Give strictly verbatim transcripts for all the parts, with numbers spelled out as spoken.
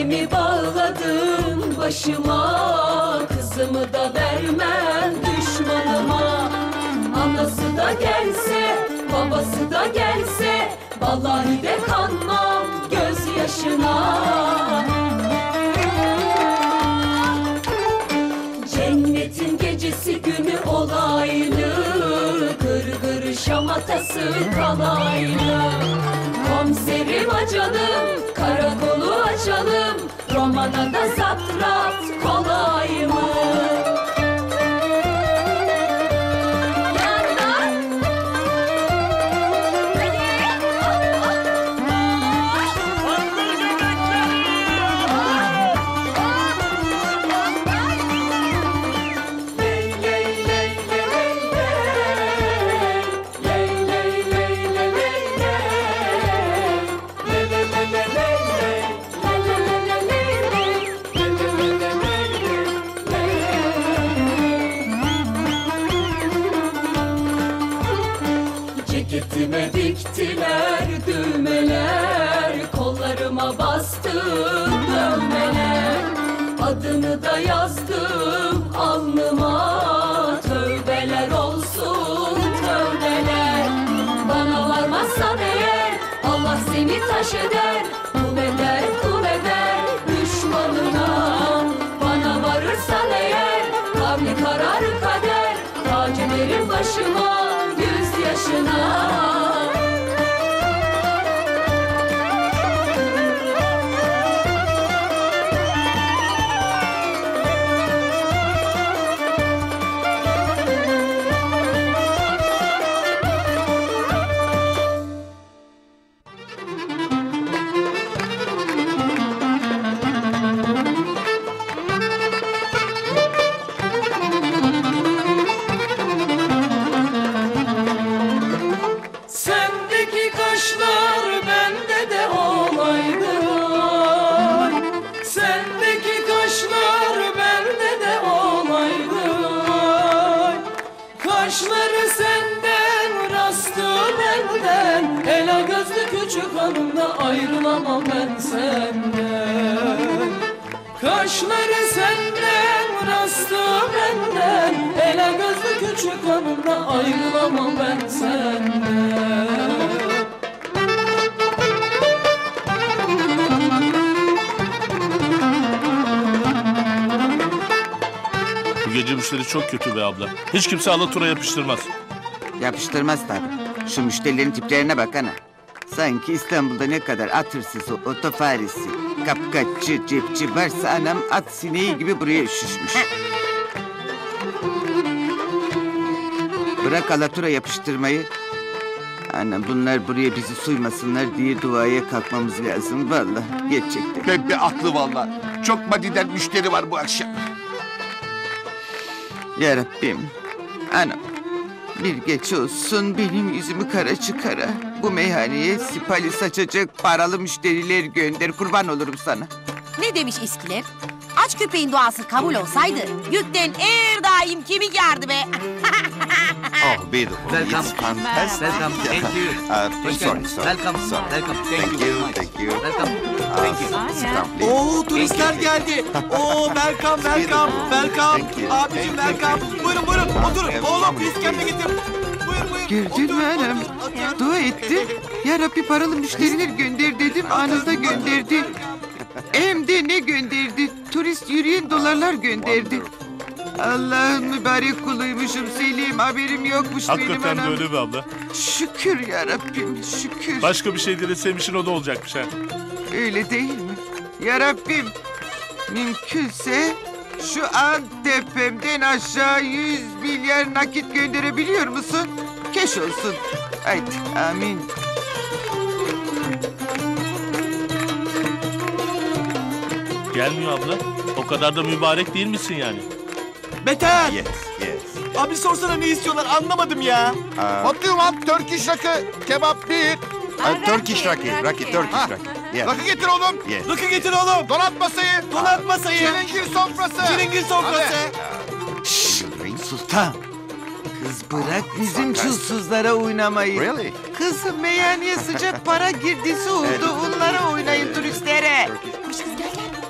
Elimi bağladım başıma, kızımı da vermem düşmanıma. Anası da gelse, babası da gelse, vallahi de kanmam gözyaşına. Cennetin gecesi günü olaylı, gır gır şamatası kalaylı. Komiserim açalım, karakolu açalım, romana da zaptrat kolay mı? Ceketime diktiler düğmeler, kollarıma bastım dövmeler. Adını da yazdım alnıma, tövbeler olsun tövbeler. Bana varmazsan eğer Allah seni taş eder, kul eder kul eder düşmanına. Bana varırsan eğer kavli karar kader, tac ederim başıma yüz yaşına. Sendeki kaşlar bende de olaydı. Sendeki kaşlar bende de olaydı. Kaşları senden, rastı benden, ela gözlü küçük hanımla ayrılamam ben senden. Kaşları senden, rastı benden, ela gözlü küçük hanımla ayrılamam ben senden. Bu gece müşteri çok kötü be abla. Hiç kimse alatura yapıştırmaz. Yapıştırmaz tabii. Şu müşterilerin tiplerine bak ana. Sanki İstanbul'da ne kadar atırsız o otofarisi, kapkaççı, cepçi varsa anam at sineği gibi buraya üşüşmüş. Bırak alatura yapıştırmayı. Anam bunlar buraya bizi suymasınlar diye duaya kalkmamız lazım vallahi gerçekten. Bebe aklı vallahi. Çok madiden müşteri var bu akşam. Ya Rabbim, anam bir geç olsun benim yüzümü kara çıkara. Bu meyhaneye sipali saçacak paralı müşteriler gönder, kurban olurum sana. Ne demiş eskiler? Aç köpeğin duası kabul olsaydı yükten her daim kemik yardı be. Oh, beautiful. Welcome. It's fantastic. Welcome. Thank you. Uh, Hoş sorry, geldin. sorry. Welcome. Sorry. Welcome. Thank, Thank you. you, very much. thank you. Welcome. Uh, Thank you. sit down, please. Oo turistler geldi. Oo welcome welcome welcome. Thank you. Abicim Thank you. welcome. Buyurun buyurun oturun. Oğlum iskemle getir. Buyur buyur. Gördün mü anam? Dua etti. Ya Rabbi paralı müşteriler gönder dedim, anında gönderdi. Hem de ne gönderdi? Turist yürüyen dolarlar gönderdi. Allah'ın mübarek kuluymuşum Selim, haberim yokmuş benim Hakikaten anam. böyle be abla. Şükür ya Rabbim, şükür. Başka bir şey dileseymişin o da olacakmış ha. Öyle değil mi? Ya Rabbim, mümkünse şu an tepemden aşağı yüz milyar nakit gönderebiliyor musun? Keş olsun. Haydi, amin. Gelmiyor abla. O kadar da mübarek değil misin yani? Beter. Yes, yes. Abi sorsana ne istiyorlar anlamadım ya. Uh, What do you want? Turkish rakı, kebap bir. Uh, Turkish rakı, rakı, Turkish rakı. Yes. Rakı getir oğlum. Yes. Rakı getir oğlum. Donat masayı. Donat masayı. Çilingir sofrası. Çilingir sofrası. Şşş, sultan. Kız bırak bizim çulsuzlara oynamayı. Really? Kızım meyhaneye sıcak para girdisi oldu. Onlara oynayın turistlere. Hoş kız gel gel.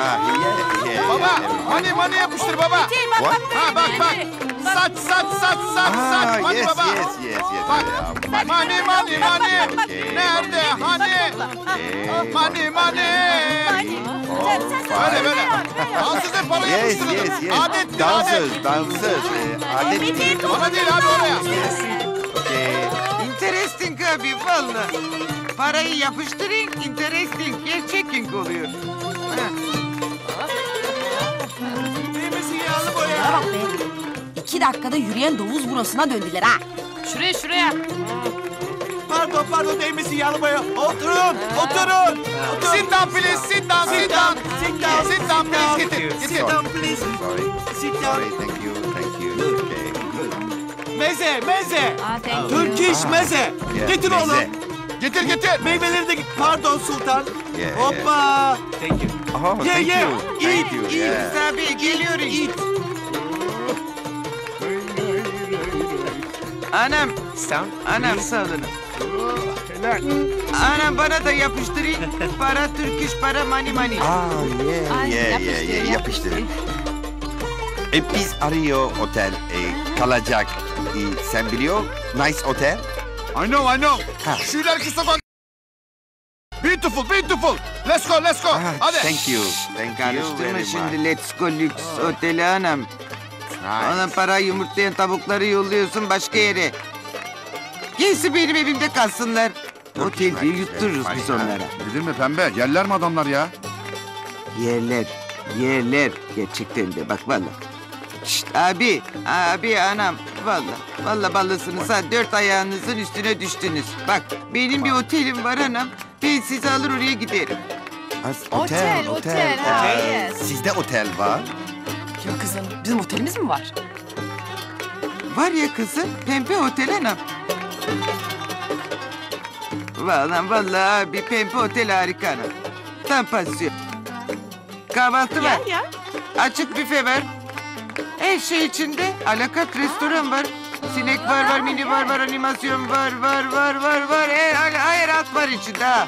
yeah, yeah. Baba, mani mani yapıştır baba. What? Ha bak bak. Saç saç saç saç Ah, saç mani yes, baba. yes, yes, yes. Bak. Yeah, Mani mani mani. Okay. Nerede hani? Okay. Mani mani. Oh, Böyle fine. böyle. Dansöze para Yes, yapıştırın. yes, yes. Adettir adet. Dansöz, dansöz. eh, Adet. Bana değil abi oraya. Okay. Interesting abi valla. Parayı yapıştırın, interesting, gerçeking oluyor. Ha. Değmesin yağlı boya. Bana bak be. İki dakikada yürüyen domuz burasına döndüler ha. Şuraya şuraya. Pardon pardon değmesin yağlı boya. Oturun oturun. Oturun. Sit down please, sit down, sit down. Sit down. Sit down please, getir, Sit getir. down please. Sorry. Sit down. Sorry, thank you, thank you. Okay. Meze meze. Aa, thank you. Türk iş meze. Yeah, Getir meze. oğlum. Getir getir. Meyveleri de pardon sultan. Yeah, Hoppa. Thank you. Oh, Yeah, thank yeah. you, thank Eat, you. eat. Yeah. Biz abi geliyoruz. Eat. Anam, Sen. anam sağ olun. Anam bana da yapıştırın. Para Türk iş, para mani mani. Ah, yeah, Ay, yeah, yapıştır, yeah, yeah, yap. yapıştırın. E, biz arıyor otel, e, kalacak. E, sen biliyor, nice otel. I know, I know. Ha. Şu ileriki sokak. Beautiful, beautiful. Let's go, let's go. Ah, Hadi. thank you, thank you Karıştırma very much. şimdi let's go lüks oteli anam. Ona Nice. para yumurtlayan tavukları yolluyorsun başka yere. Gelsin benim evimde kalsınlar. Otel diye yuttururuz biz onlara. Bilir mi pembe? Yerler mi adamlar ya? Yerler, yerler gerçekten de bak valla. Şşt abi, abi anam valla. Valla ballısınız ha dört ayağınızın üstüne düştünüz. Bak benim bir otelim var anam. Ben sizi alır oraya giderim. As- Otel, otel, ha, yes. Sizde otel var. Ya kızım bizim otelimiz mi var? Var ya kızım pembe otel anam. Valla valla abi pembe otel harika anam. Tam pansiyon. Kahvaltı var. ya. Açık büfe var. Her şey içinde. Alakart restoran var. Sinek var, var, mini var, var, animasyon var, var, var, var, var. Her, her, her alt var içinde ha.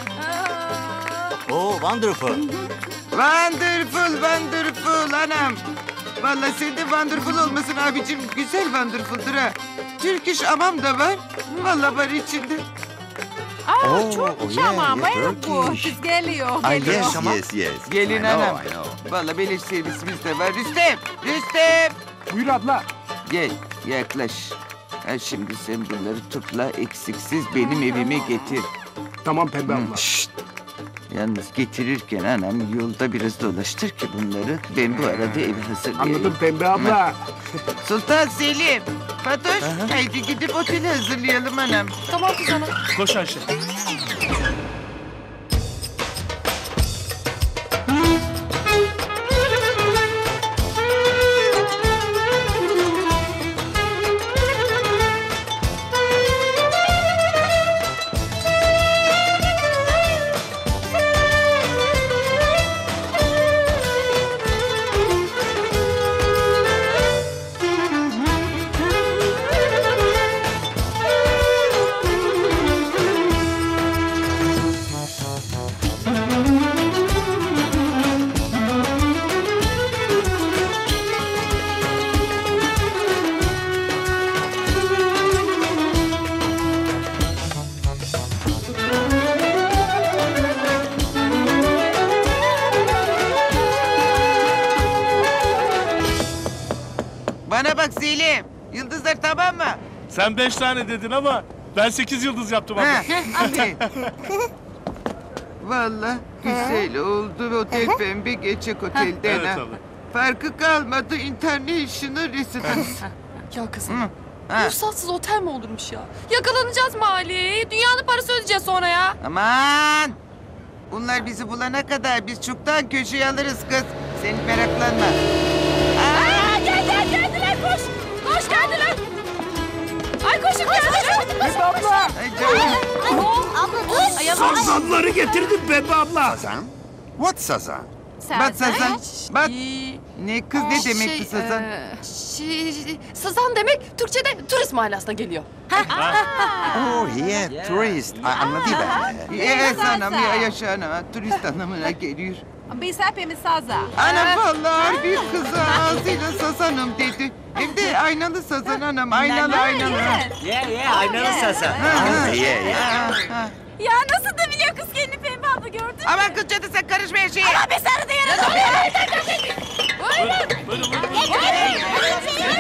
Oh, wonderful. Wonderful, wonderful anam. Vallahi sen de wonderful olmasın abicim. Güzel wonderful'dur ha. Türk iş amam da var. Vallahi var içinde. Aa Oo, çok oh, tamam. yeah, Bayağı yeah, bu. Turkish. Kız geliyor, Ah, geliyor. yes, yes, yes. Gelin I know, anam. I know. Vallahi beleş servisimiz de var. Rüstem, Rüstem. Buyur abla. Gel, yaklaş. Ha, şimdi sen bunları topla, eksiksiz benim evime getir. Tamam pembe Hı, şşt. Yalnız getirirken anam yolda biraz dolaştır ki bunları. Ben bu arada evi hazırlayayım. pembe abla. Sultan Selim, Fatoş, haydi gidip oteli hazırlayalım anam. Tamam kız ana. Koş Ayşe. Bana bak Selim, yıldızlar tamam mı? Sen beş tane dedin ama ben sekiz yıldız yaptım abla. Ha, hadi. Vallahi güzel oldu otel pembe geçek otelden Evet ha. abla. Farkı kalmadı international residence. Ya kızım. Hı, ha. Ruhsatsız otel mi olurmuş ya? Yakalanacağız mali. Dünyanın parası ödeyeceğiz sonra ya. Aman! Bunlar bizi bulana kadar biz çoktan köşeye alırız kız. Sen meraklanma. Aa, gel gel geldiler koş. Koş geldiler. Ay koşun geldiler. Pembe abla. Ay canım. Abla dur. Ay, yavaş. Sazanları getirdim pembe abla. Sazan? What Sazan? Bak Sazan, bak. Ee, Ne kız ne demek şey, ki Sazan? e, şey, Sazan demek Türkçe'de turist manasına geliyor. Oh, yeah, tourist. Ah, anladım ben. Yes anam ya yaşa anam. Turist anlamına geliyor. Biz hepimiz saza. Ana vallahi bir kızı ağzıyla sazanım dedi. Hem de aynalı sazan anam, aynalı aynalı. Ye ye aynalı sasa. Ye ye. Ya nasıl da biliyor kız kendini Pembe abla gördün mü? Aman kız cadı sen karışma her şeye. Ama be sarı da yere Buyurun, buyurun, buyurun.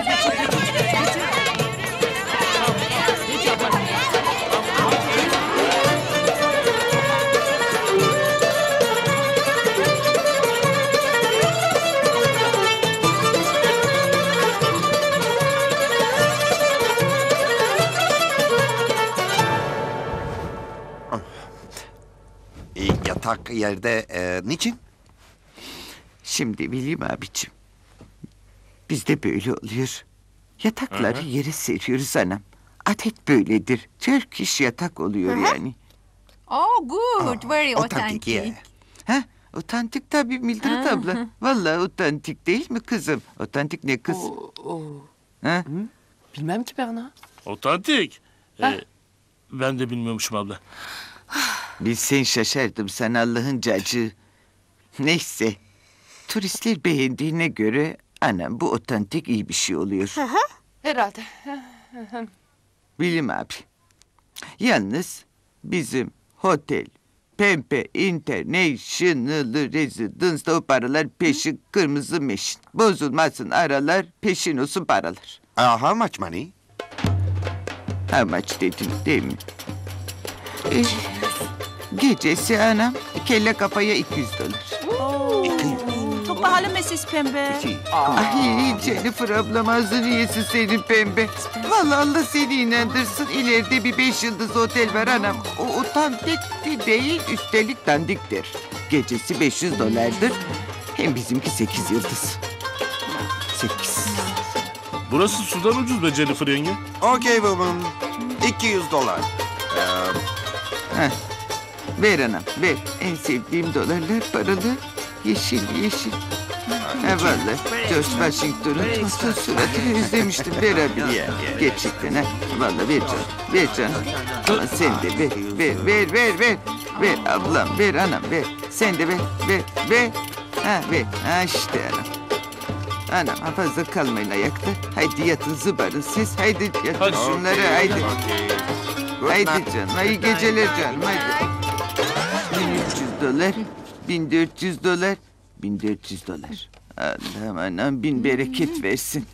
E, yatak yerde e, niçin? Şimdi bileyim abicim. Bizde böyle oluyor. Yatakları yere seriyoruz anam. Adet böyledir. Türk iş yatak oluyor yani. Oh good, very Otantik ye. authentic. Ha? Otantik tabii Mildred abla. Vallahi otantik değil mi kızım? Otantik ne kız? Ha? Bilmem ki ben ha. Otantik. Ee, ben de bilmiyormuşum abla. Bilsen şaşardım sen Allah'ın cacığı. Neyse. Turistler beğendiğine göre anam bu otantik iyi bir şey oluyor. Herhalde. Bilim abi. Yalnız bizim hotel Pembe International Residence'da o paralar peşin kırmızı meşin. Bozulmasın aralar peşin olsun paralar. Uh, how much money? How much dedim değil mi? Eh, gecesi anam kelle kafaya iki yüz dolar. Çok pahalı meses Pembe. Ay Jennifer ablam ağzını yesin senin Pembe. Vallahi Allah seni inandırsın. İleride bir beş yıldız otel var anam. O otantik de değil üstelik dandiktir. Gecesi beş yüz dolardır. Hem bizimki sekiz yıldız. Sekiz. Burası sudan ucuz be Jennifer yenge. Okay woman. iki yüz dolar. Heh. Ver anam ver. En sevdiğim dolarlar paralı. Yeşil yeşil. Ha vallahi George Washington'un tosun suratını özlemiştim. Ver abi. Gerçekten ha. Vallahi ver canım. Ver canım. Ama sen de ver. Ver ver ver ver. Ver ablam ver anam ver. Sen de ver ver ver. Ha ver. Ha işte anam. Anam ha fazla kalmayın ayakta. Haydi yatın zıbarın siz. Haydi yatın Hadi. şunları haydi. Haydi canım. İyi geceler canım haydi. bin üç yüz dolar. bin dört yüz dolar. bin dört yüz dolar. Allah'ım anam bin bereket versin.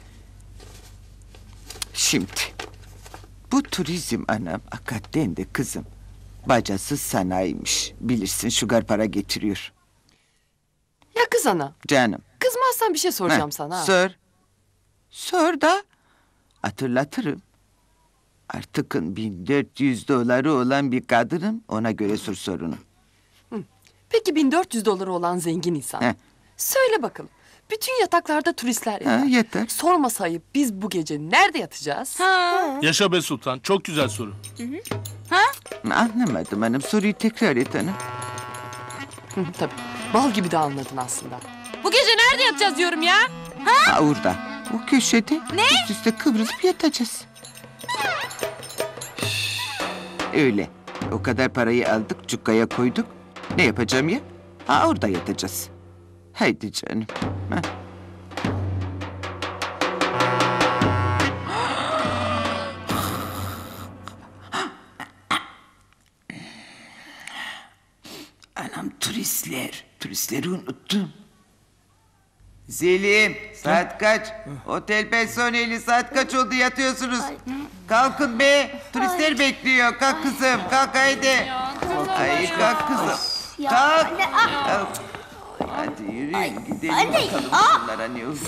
Şimdi. Bu turizm anam hakikaten de kızım. Bacasız sanayiymiş. Bilirsin şugar para getiriyor. Ya kız ana. Canım. Kızmazsan bir şey soracağım Heh, sana. ha. Sor. Sor da hatırlatırım. Artıkın bin dört yüz doları olan bir kadınım. Ona göre sor sorunu. Peki bin dört yüz doları olan zengin insan. Heh. Söyle bakalım. Bütün yataklarda turistler Ha, yatar. yeter. Sormasa ayıp biz bu gece nerede yatacağız? Yaşa be Sultan. Çok güzel soru. Anlamadım hanım. Soruyu tekrar et hanım. Hı, tabii. Bal gibi de anladın aslında. Bu gece nerede yatacağız diyorum ya? Ha orada. O köşede. Ne? Üst üste kıvrılıp yatacağız. Öyle. O kadar parayı aldık, cukkaya koyduk. Ne yapacağım ya? Ha orada yatacağız. Haydi canım. Ha. Anam turistler. Turistleri unuttum. Selim, saat kaç? Otel personeli saat kaç oldu yatıyorsunuz? Kalkın be, turistler bekliyor. Kalk kızım, kalk haydi. Ay kalk kızım. Kalk. Kalk. Hadi yürüyün gidelim bakalım şunlara ne oldu.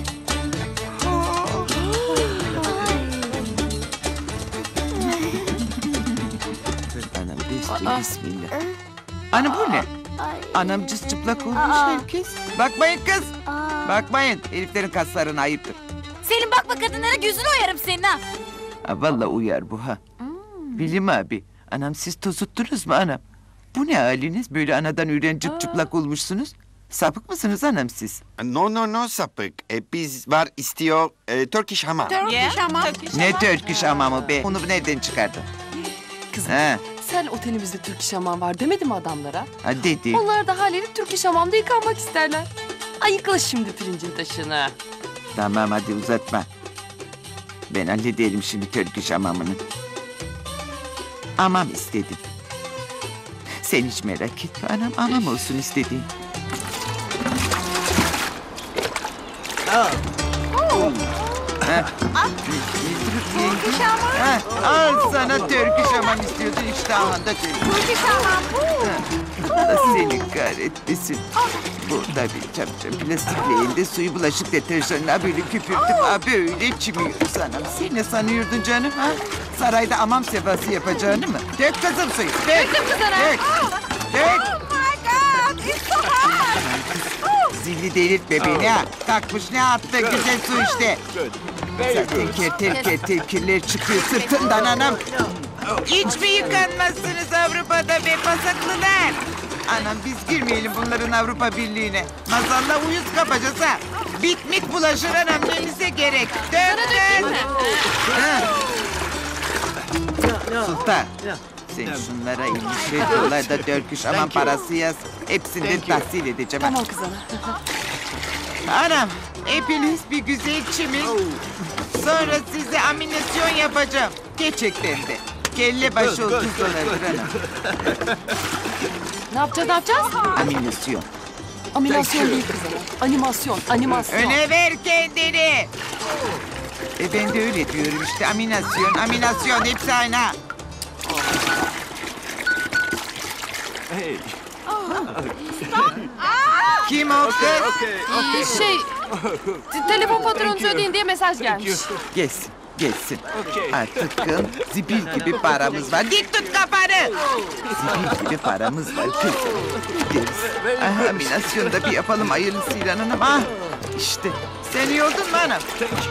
Anam destur bismillah. Anam bu ne? Anam cız çıplak olmuş herkes. Bakmayın kız. Bakmayın. Heriflerin kaslarına ayıptır. Selim bakma kadınlara gözünü oyarım senin ha. Ha, vallahi uyar bu ha. Bilim abi. Anam siz tozuttunuz mu anam? Bu ne haliniz? Böyle anadan üren cıp çıplak olmuşsunuz. Sapık mısınız anam siz? No no no sapık. E, biz var istiyor e, Turkish hamam. Turkish ama. Ne Türk iş hamamı be? Onu nereden çıkardın? Kızım Ha. sen özel otelimizde Türk İş Hamam var demedi mi adamlara? Ha dedi. Onlar da haliyle Türk İş Hamam'da yıkanmak isterler. Ayıkla şimdi pirincin taşını. Tamam hadi uzatma. Ben hallederim şimdi Türk hamamını. Amam istedim. Sen hiç merak etme anam, amam olsun istediğin. Ha. Turkish hamam. Ha, al sana Türk hamam istiyordun işte ahanda Türk. Turkish hamam bu. Allah seni kahretmesin. Burada bir çapçap plastik leğende suyu bulaşık deterjanına böyle köpürtüp ha böyle çimiyoruz anam. Sen ne sanıyordun canım ha? Sarayda amam sefası yapacağını mı? Dök kızım suyu. Dök. Döktüm kızana. Dök. Dök. Oh my God, it's so hot. Zilli delirtme beni ha. Kalkmış ne attı güzel su işte. Zaten kertel kertel kirler çıkıyor sırtından anam. Hiç mi yıkanmazsınız Avrupa'da be pasaklılar? Anam biz girmeyelim bunların Avrupa Birliği'ne. Mazalla uyuz kapacağız ha. Bit mit bulaşır anam neyse gerek. Dön dön. Ha. Sultan. Sen şunlara yirmi dolar da dörküş aman parası yaz. Hepsini de tahsil edeceğim. Tamam kız ana. Anam hepiniz bir güzel çimin. Sonra size aminasyon yapacağım. Gerçekten de. Kelle başı otuz dolardır anam. Ne yapacağız ne yapacağız? Aminasyon. Animasyon değil kız ana. Animasyon, animasyon. Öne ver kendini. E ben de öyle diyorum işte aminasyon, aminasyon hepsi aynı ha. Kim o kız? Ee, şey, te- telefon faturanızı ödeyin diye mesaj gelmiş. Gelsin, gelsin. Artık kın zibil gibi paramız var. Dik tut kafanı. Zibil gibi paramız var kız. Gideriz. Ah, aminasyonu bir yapalım hayırlısıyla hanım. Ah, işte. Sen iyi oldun mu hanım?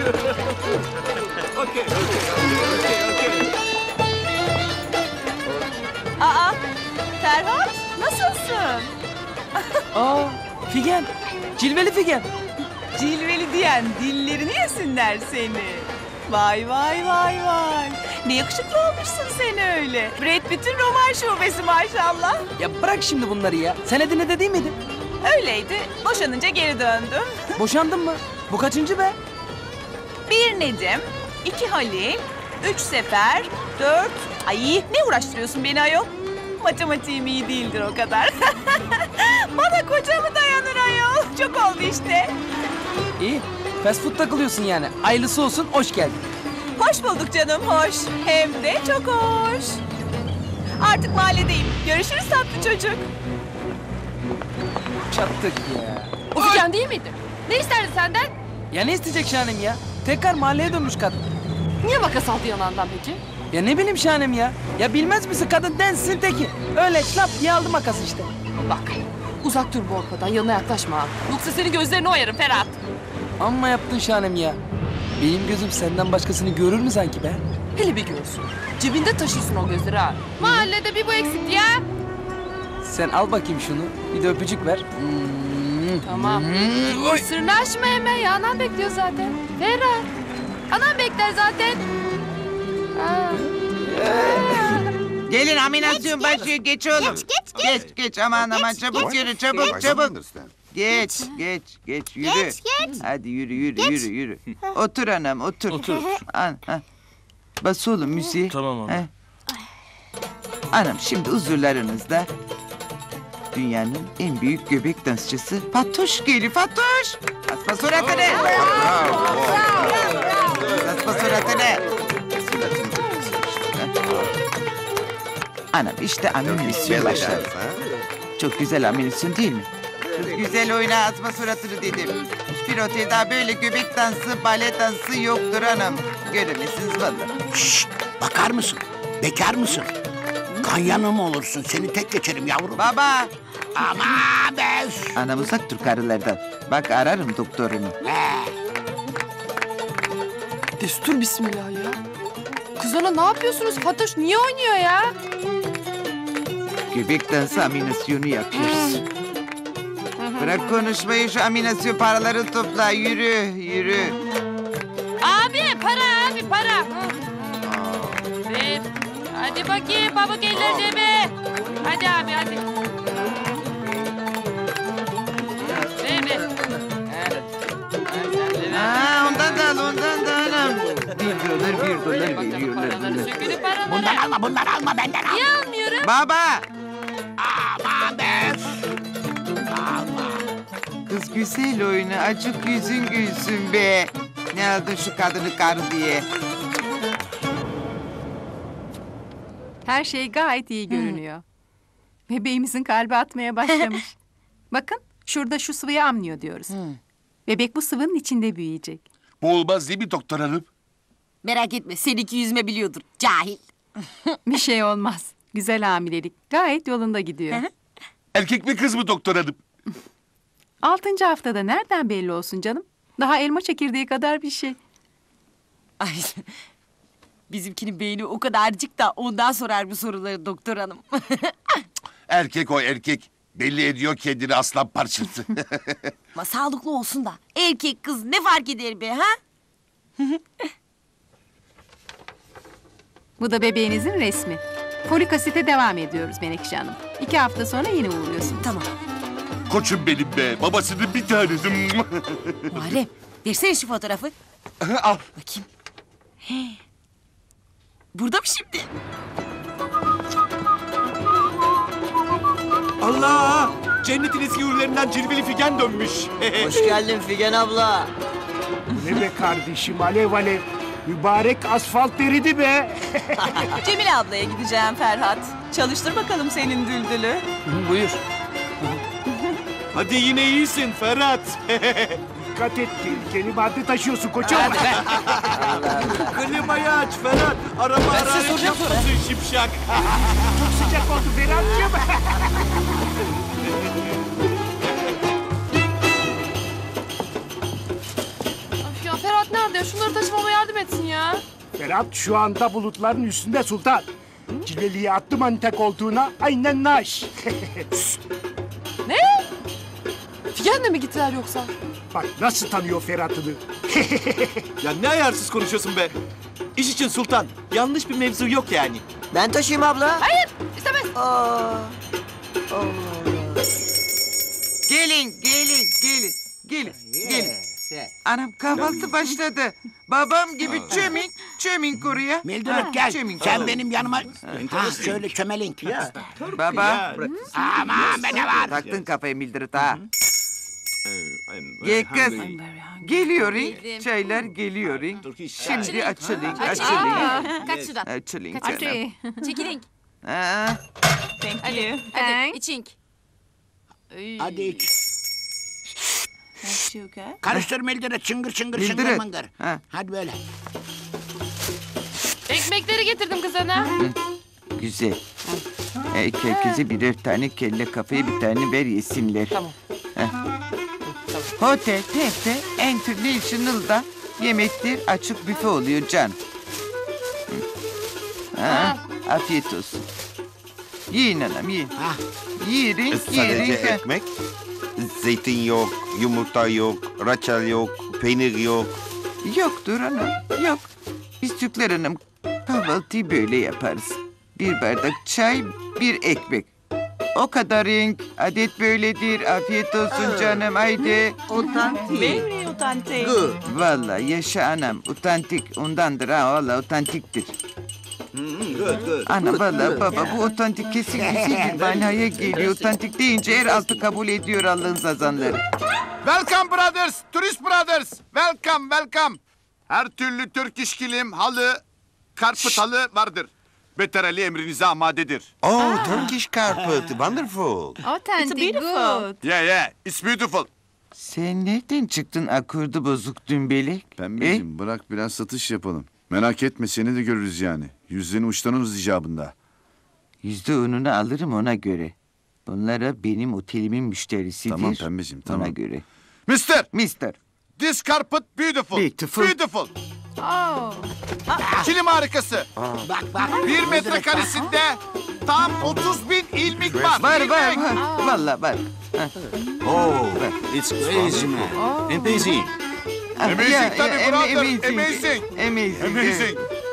Aa, Ferhat nasılsın? Aa, Figen. Cilveli Figen. Cilveli diyen dillerini yesinler seni. Vay vay vay vay. Ne yakışıklı olmuşsun sen öyle. Brad Pitt'in roman şubesi maşallah. Ya bırak şimdi bunları ya. Sen Edirne'de değil miydin? Öyleydi. Boşanınca geri döndüm. Boşandın mı? Bu kaçıncı be? Bir Nedim, iki Halil, üç Sefer, dört... Ay ne uğraştırıyorsun beni ayol? Matematiğim iyi değildir o kadar. Bana koca mı dayanır ayol? Çok oldu işte. İyi. Fast food takılıyorsun yani. Hayırlısı olsun, hoş geldin. Hoş bulduk canım, hoş. Hem de çok hoş. Artık mahalledeyim. Görüşürüz tatlı çocuk. Çattık ya. O Figen değil miydi? Ne isterdi senden? Ya ne isteyecek Şahanem ya? Tekrar mahalleye dönmüş kadın. Niye makas aldı yanağından peki? Ya ne bileyim Şahanem ya? Ya bilmez misin kadın densin teki. Öyle şlap diye aldı makası işte. Bak, uzak dur bu ortadan, yanına yaklaşma. ha. Yoksa senin gözlerini oyarım Ferhat. Amma yaptın Şahanem ya. Benim gözüm senden başkasını görür mü sanki be? Hele bir görsün. Cebinde taşıyorsun o gözleri ha. Mahallede bir bu eksikti ya. Sen al bakayım şunu. Bir de öpücük ver. Hmm. Tamam. Oy. Sırrını açma hemen ya. Anam bekliyor zaten. Ferhat. Anam bekler zaten. Aa. Gelin aminasyon başlıyor geç oğlum. Geç geç geç. Geç geç aman aman çabuk yürü çabuk çabuk. Geç geç geç yürü. Geç, geç. Hadi yürü yürü yürü yürü. Otur anam otur. Otur. An, ha. Bas oğlum müziği. Tamam abi. He. Anam şimdi huzurlarınızda dünyanın en büyük göbek dansçısı Fatoş geliyor. Fatoş. Asma suratını. Asma suratını. Anam işte aminasyon başladı. Çok güzel aminasyon değil mi? Kız güzel oyna asma suratını dedim. Hiçbir otelde böyle göbek dansı, bale dansı yoktur anam. Göremezsiniz vallahi. Şşt, bakar mısın? Bekar mısın? Kan yanı mı olursun? Seni tek geçerim yavrum. Baba. Ama be. Anam uzak dur karılardan. Bak ararım doktorunu. Destur bismillah ya. Kız ana ne yapıyorsunuz? Fatoş niye oynuyor ya? Göbek dansı aminasyonu yapıyoruz. Bırak konuşmayı şu aminasyon paraları topla. Yürü yürü. Abi para abi para. Ver. Hadi Hadi bakayım pamuk eller cebe. Hadi abi hadi. Bebe. Aa, ondan da al, ondan da al. Bir dolar, bir dolar veriyorlar. Paraları sökülü paraları. Bundan alma, bundan alma, benden al. Niye almıyorum? Baba! Aman be. Alma. Kız güzel oyunu, acık yüzün gülsün be. Ne aldın şu kadını karı diye. Her şey gayet iyi görünüyor. Bebeğimizin kalbi atmaya başlamış. Bakın şurada şu sıvıyı amniyo diyoruz. Bebek bu sıvının içinde büyüyecek. Bu olmaz değil mi doktor hanım? Merak etme seninki yüzme biliyordur cahil. Bir şey olmaz. Güzel hamilelik gayet yolunda gidiyor. Erkek mi kız mı doktor hanım? Altıncı haftada nereden belli olsun canım? Daha elma çekirdeği kadar bir şey. Ay, bizimkinin beyni o kadarcık da ondan sorar bu soruları doktor hanım. Erkek o erkek. Belli ediyor kendini aslan parçası. Ama sağlıklı olsun da erkek kız ne fark eder be ha? Bu da bebeğinizin resmi. Folik asite devam ediyoruz Menekşe Hanım. İki hafta sonra yine uğruyorsun. Tamam. Koçum benim be. Babasının bir tanesi. Muharrem versene şu fotoğrafı. Al. Bakayım. He. Burada mı şimdi? Allah! Cennetin eski hürlerinden cilveli Figen dönmüş. Hoş geldin Figen abla. Ne be kardeşim, alev alev. Mübarek asfalt deridi be. Cemile ablaya gideceğim Ferhat. Çalıştır bakalım senin düldülü. Buyur. Hadi yine iyisin Ferhat. Dikkat et, tehlikeli madde taşıyorsun koçum. Klimayı aç Ferhat. Araba hararet yapmasın şipşak. Çok sıcak oldu Ferhat'cığım. Of ya Ferhat nerede? Şunları taşımama yardım etsin ya. Ferhat şu anda bulutların üstünde sultan. Cilveli'yi attı manita koltuğuna, aynen naş. Ne? Figen'le mi gittiler yoksa? Bak nasıl tanıyor Ferhat'ını. Ya ne ayarsız konuşuyorsun be. İş için sultan. Yanlış bir mevzu yok yani. Ben taşıyayım abla. Hayır istemez. Aa, Allah. Gelin, gelin, gelin, gelin, gelin. Anam kahvaltı başladı. Babam gibi çömin, çömin koruya. Mildred gel. Çömin Sen koruya. benim yanıma... Ha, şöyle çömelink. Baba, Aman be ne var? taktın kafayı Mildred ha. Gel kız. Geliyor, çaylar geliyor. Şimdi açılın, açılın. Kaç şuradan. Açılın canım. Çekilin. Ha. Thank you. Hadi içink. Hadi iç. Sugar. Karıştır Mildred, çıngır çıngır çıngır Mildred. mıngır. Ha. Hadi böyle. Ekmekleri getirdim kız ana. Güzel. Herkese birer tane kelle kafaya bir tane ver yesinler. Tamam. Hotel Temp'te International'da yemekler açık büfe oluyor can. Ha, afiyet olsun. Yiyin anam yiyin. Ha. Yiyin, Sadece yiyin. ekmek. Zeytin yok, yumurta yok, reçel yok, peynir yok. Yoktur anam, yok. Biz Türkler hanım kahvaltıyı böyle yaparız. Bir bardak çay, bir ekmek. O kadar renk, adet böyledir. Afiyet olsun canım, haydi. Otantik. Very authentic. Good. Vallahi yaşa anam, otantik ondandır ha, vallahi otantiktir. Good, good. Ana vallahi baba bu otantik kesin güzel bir manaya geliyor. Otantik deyince yer altı kabul ediyor Allah'ın sazanları. Welcome brothers, tourist brothers. Welcome, welcome. Her türlü Türk iş kilim, halı, karpıt halı vardır. Beter Ali emrinize amadedir. Oh, Turkish carpet, wonderful. Authentic, good. Yeah, yeah, it's beautiful. Sen nereden çıktın akordu bozuk dümbelek? Pembeciğim bırak biraz satış yapalım. Merak etme seni de görürüz yani. Yüzlerini uçtanız icabında. Yüzde onunu alırım ona göre. Bunlara benim otelimin müşterisidir. Tamam pembeciğim tamam. Ona göre. Mister, Mister. this carpet beautiful. Beautiful. Beautiful. Oh. Kilim harikası. Bak bak. Bir metrekaresinde tam otuz bin ilmik var. Var var İlmik. var. Vallahi var. Ha. Oh, it's crazy man. Amazing. Ah, Amazing ya, tabii ya, brother, amazing. amazing. Amazing. Amazing.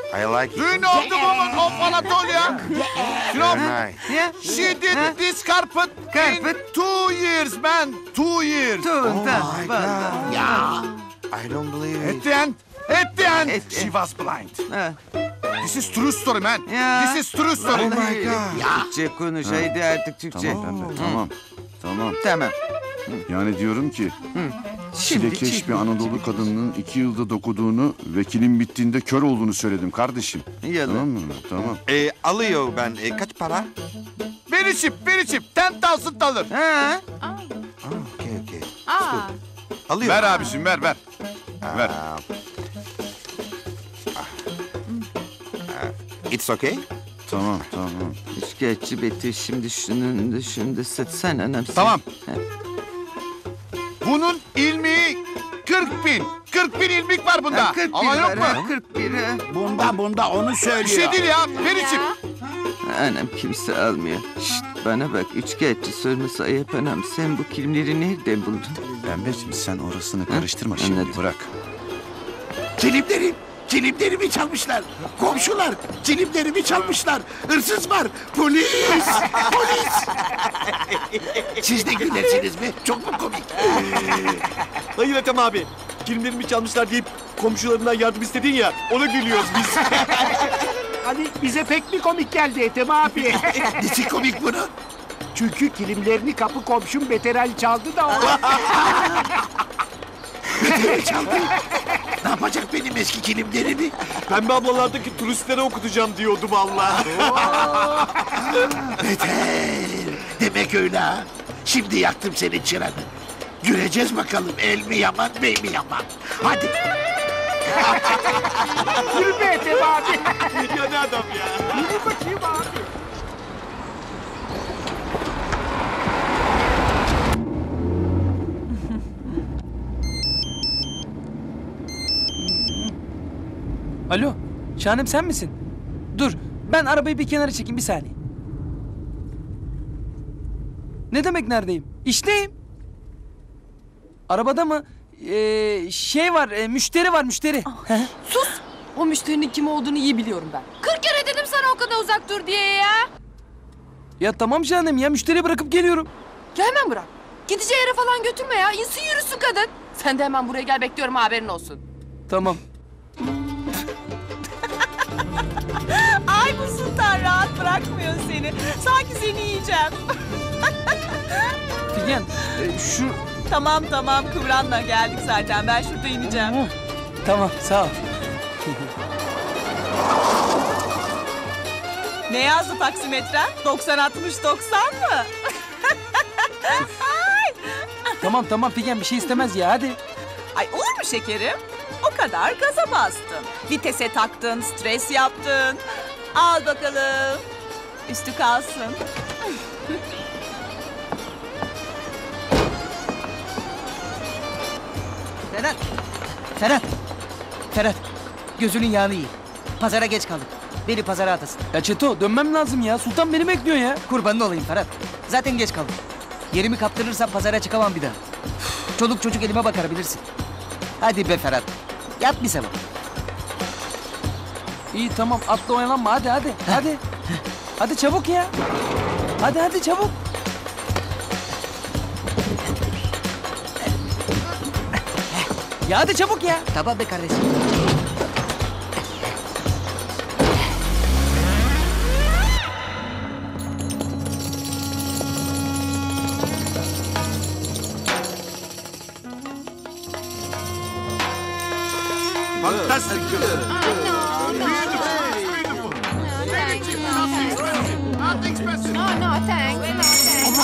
I like Do you know the woman of Anatolia? You know, Yeah. she did Huh? this carpet, Carpet? in two years, man. Two years. Tuğundan. Vallahi. Ya I don't believe At it. the end, at the end, At- she was blind. Ha. This is true story, man. Ya. This is true story. Vallahi. Türkçe konuş. Haydi artık Türkçe. Tamam, tamam, tamam. Tamam. Yani diyorum ki Şimdi çilekeş bir çiftlik. Anadolu kadınının iki yılda dokuduğunu ve kilim bittiğinde kör olduğunu söyledim kardeşim. Yalan. Tamam mı? Tamam. E, alıyor ben. E, kaç para? Very cheap, very cheap. Ten thousand dollar. Ha? Okey, okey. Aa. Alıyor. Ver abiciğim, ver, ver. Ver. Aa, It's okay? Tamam, tamam. Şikayetçi Betül şimdi şunun dışında satsana anam sen. Tamam. Ha. Bunun ilmiği kırk bin. Kırk bin ilmik var bunda. Ha, kırk bir Ama yok var, mu? ha, kırk bir ha. bunda bunda onu Bir söylüyor. şey değil ya. Very cheap. Anam kimse almıyor. Şşt, bana bak üçkağıtçı sorması ayıp anam. Sen bu kilimleri nereden buldun? Pembeciğim sen orasını karıştırma şimdi Anladım. bırak. Kilimlerim, kilimlerimi çalmışlar. Komşular, kilimlerimi çalmışlar. Hırsız var, polis, polis. Siz de gülersiniz mi? Çok mu komik? Hayır Ethem abi. Kilimlerimi çalmışlar deyip komşularından yardım istedin ya. Ona gülüyoruz biz. Hani bize pek mi komik geldi Ethem abi? Nesi komik bunun? Çünkü kilimlerini kapı komşum Beterel çaldı da o. Beterel çaldı. Ne yapacak benim eski kilimlerimi? Pembe ablalardaki turistlere okutacağım diyordum Allah. Beter. Demek öyle ha. Şimdi yaktım senin çıranı. Göreceğiz bakalım el mi yaman, bey mi yaman. Hadi. Yürü be Ethem abi. Ya ne adam ya. Yürü bakayım abi. Alo, Şahanem sen misin? Dur, ben arabayı bir kenara çekeyim bir saniye. Ne demek neredeyim? İşteyim. Arabada mı? Ee, şey var, e, müşteri var, müşteri. Hı? Sus! O müşterinin kim olduğunu iyi biliyorum ben. Kırk kere dedim sana o kadar uzak dur diye ya. Ya tamam Şahanem ya, müşteriyi bırakıp geliyorum. Ya hemen bırak. Gideceği yere falan götürme ya. İnsin yürüsün kadın. Sen de hemen buraya gel, bekliyorum, haberin olsun. Tamam. Ay bu sultan rahat bırakmıyor seni. Sanki seni yiyeceğim. Figen, e, şu... Tamam tamam kıvranma, geldik zaten. Ben şurada ineceğim. Tamam, sağ ol. Ne yazdı taksimetren? doksan altmış doksan mı? Tamam tamam Figen, bir şey istemez ya, hadi. Ay olur mu şekerim? O kadar gaza bastın. Vitese taktın, stres yaptın. Al bakalım. Üstü kalsın. Ferhat. Ferhat. Ferhat. Gözünün yağını yiyin. Pazara geç kaldık. Beni pazara atasın. Ya Çeto, dönmem lazım ya. Sultan beni bekliyor ya. Kurbanın olayım Ferhat. Zaten geç kaldım. Yerimi kaptırırsam pazara çıkamam bir daha. Çoluk çocuk elime bakar bilirsin. Hadi be Ferhat. Yat bir sevap. İyi tamam, atla oyalanma, hadi hadi. Hadi. Hadi çabuk ya. Hadi hadi çabuk. Ya hadi çabuk ya. Tamam be kardeşim. Fantastic. No, no, thanks.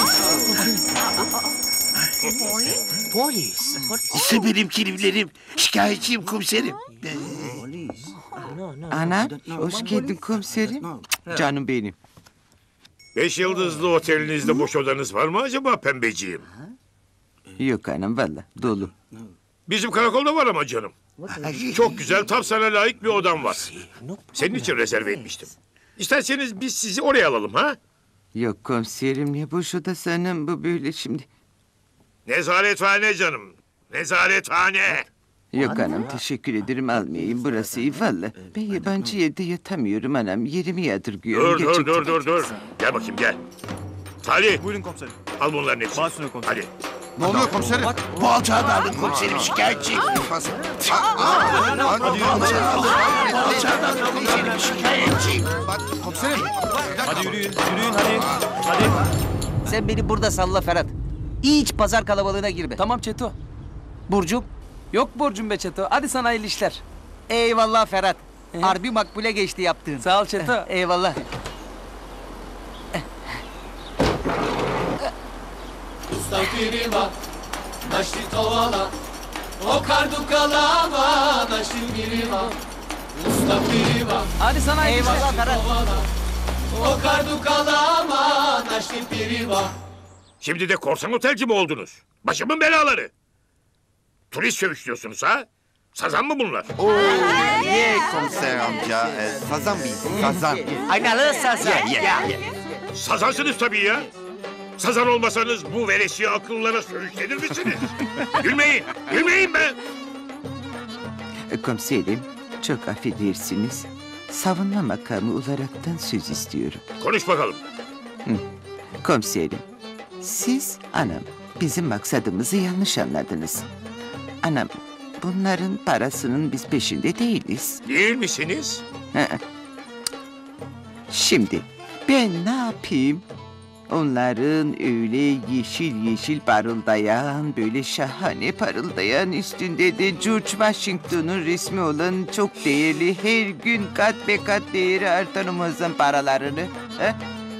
Polis. İşte benim kilimlerim. Şikayetçiyim komiserim. Ana, hoş geldin komiserim. Canım benim. Beş yıldızlı otelinizde boş odanız var mı acaba pembeciğim? Yok anam valla dolu. Bizim karakolda var ama canım. Çok güzel, tam sana layık bir odam var. Senin için rezerve etmiştim. İsterseniz biz sizi oraya alalım ha? Yok komiserim ne boş oda sanım bu böyle şimdi. Nezarethane canım. Nezarethane. Yok anam teşekkür ederim almayayım burası iyi valla. Ben yabancı yerde yatamıyorum anam yerimi yadırgıyorum. Dur dur Gerçekten. dur dur dur. Gel bakayım gel. Salih. Buyurun komiserim. Al bunların hepsini. Başüstüne komiserim. Hadi. Ne oluyor komiserim? Bu alçağı da alın komiserim şikayetçi. Hadi Bu alçağı alın. Bu alçağı da alın komiserim şikayetçi. Komiserim. Hadi yürüyün, yürüyün hadi. Hadi. Sen beni burada salla Ferhat. Hiç pazar kalabalığına girme. Tamam Çeto. Burcum. Yok borcum be Çeto. Hadi sana hayırlı işler. Eyvallah Ferhat. Harbi makbule geçti yaptığın. Sağ ol Çeto. Eyvallah. Usta biri var, naşli tovala, o kardu kalama, naşli biri var. Usta biri var, Hadi sana hayırlı işler. Eyvallah Ferhat. o kardu kalama, naşli biri var. Şimdi de korsan otelci mi oldunuz? Başımın belaları. Turist söğüşlüyorsunuz ha? Sazan mı bunlar? Oo, ye komiser amca. Ee, sazan biz, sazan. Aynalı sazan. Ye, ye, ye. Sazansınız tabii ya. Sazan olmasanız bu veresiye akıllara sürüklenir misiniz? Gülmeyin, gülmeyin be! E, Komiserim çok affedersiniz. Savunma makamı olaraktan söz istiyorum. Konuş bakalım. Komiserim siz anam bizim maksadımızı yanlış anladınız. Anam bunların parasının biz peşinde değiliz. Değil misiniz? Hı. Şimdi ben ne yapayım? Onların öyle yeşil yeşil parıldayan, böyle şahane parıldayan, üstünde de George Washington'un resmi olan çok değerli, her gün kat be kat değeri artan o muazzam paralarını. Ha?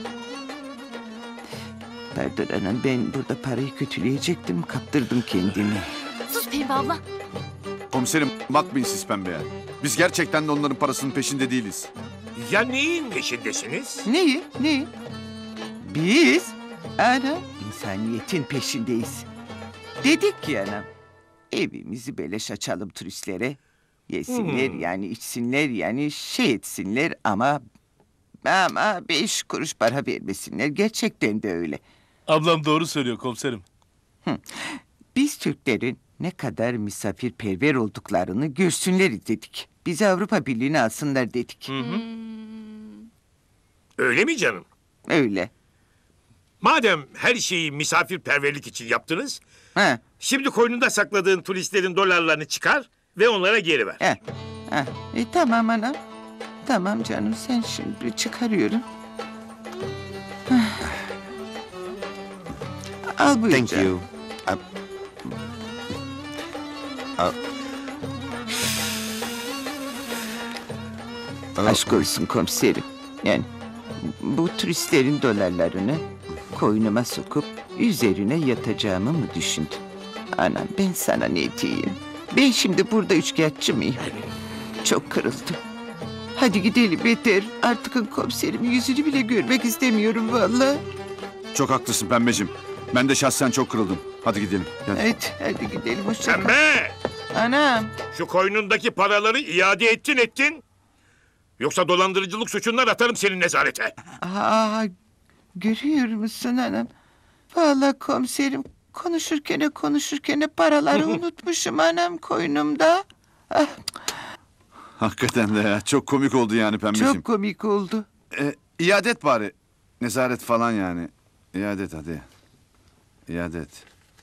Pardon anam, ben burada parayı kötüleyecektim, kaptırdım kendimi. Sus Pembe abla. Komiserim bakmayın siz pembeye. Biz gerçekten de onların parasının peşinde değiliz. Ya neyin peşindesiniz? Neyi? Neyi? Biz anam insaniyetin peşindeyiz. Dedik ki anam evimizi beleş açalım turistlere. Yesinler Hmm. yani içsinler yani şey etsinler ama ama beş kuruş para vermesinler. Gerçekten de öyle. Ablam doğru söylüyor komiserim. Biz Türklerin ne kadar misafirperver olduklarını görsünler dedik. Bizi Avrupa Birliği'ne alsınlar dedik. Öyle mi canım? Öyle. Madem her şeyi misafirperverlik için yaptınız, Ha. şimdi koynunda sakladığın turistlerin dolarlarını çıkar ve onlara geri ver. He. Ha. E, tamam anam. Tamam canım sen şimdi çıkarıyorum. Hah. Al buyur Thank canım. you. Uh, uh, Aşk olsun komiserim. Yani bu turistlerin dolarlarını koynuma sokup üzerine yatacağımı mı düşündün? Anam ben sana ne diyeyim? Ben şimdi burada üçkağıtçı mıyım? Çok kırıldım. Hadi gidelim yeter. Artık komiserimin yüzünü bile görmek istemiyorum vallahi. Çok haklısın pembeciğim. Ben de şahsen çok kırıldım. Hadi gidelim. Gel. Evet hadi gidelim hoşça kal. Pembe! Anam. Şu koynundaki paraları iade ettin ettin. Yoksa dolandırıcılık suçundan atarım seni nezarete. Aa, görüyor musun anam? Vallahi komiserim konuşurken konuşurken paraları unutmuşum anam koynumda. Ah, Hakikaten de ya. Çok komik oldu yani pembeciğim. çok komik oldu. Ee, iade et bari. Nezaret falan yani. İade et hadi. İade et.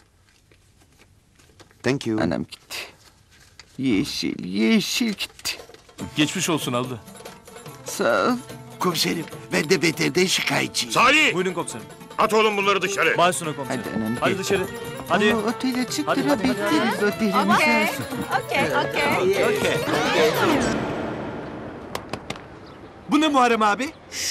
Thank you. Anam gitti. Yeşil, yeşil gitti. Geçmiş olsun abla. Sağ ol. Komiserim ben de beterden şikayetçiyim. Salih! Buyurun komiserim. At oğlum bunları dışarı. Başüstüne komiserim. Hadi anam. Hadi gel. dışarı. Hadi. Oo, otele Hadi, çıktıra hadi, hadi, bekleriz otelimize. Okey. Okey, okey. Okey. Bu ne Muharrem abi?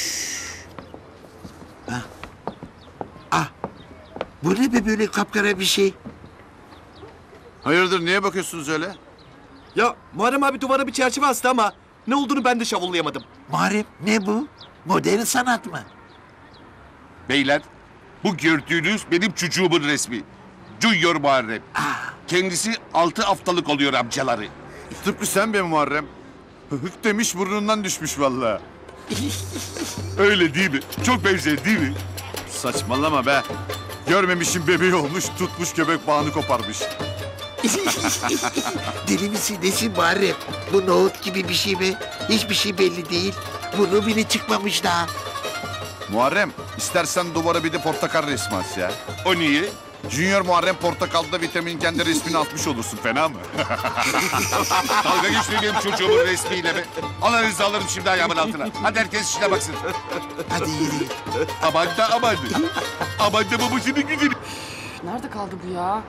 Bu ne be böyle kapkara bir şey? Hayırdır niye bakıyorsunuz öyle? Ya Muharrem abi duvara bir çerçeve astı ama ne olduğunu ben de şavullayamadım. Muharrem ne bu? Modern sanat mı? Beyler, bu gördüğünüz benim çocuğumun resmi. Junior Muharrem. Kendisi altı haftalık oluyor amcaları. Tıpkı sen be Muharrem. Hık demiş burnundan düşmüş vallahi. Öyle değil mi? Çok benzer değil mi? Saçmalama be. Görmemişim bebeği olmuş tutmuş göbek bağını koparmış. Deli misin nesin Muharrem? Bu nohut gibi bir şey mi? Hiçbir şey belli değil. Bunu bile çıkmamış daha. Muharrem, istersen duvara bir de portakal resmi as ya. O niye? Junior Muharrem portakalda vitamin kendi resmini atmış olursun, fena mı? Dalga geçme benim çocuğumun resmiyle be. Allah rızalırım şimdi ayağımın altına. Hadi herkes işine baksın. Hadi yürü. Aman da aman. Aman da babasının güzeli. Nerede kaldı bu ya?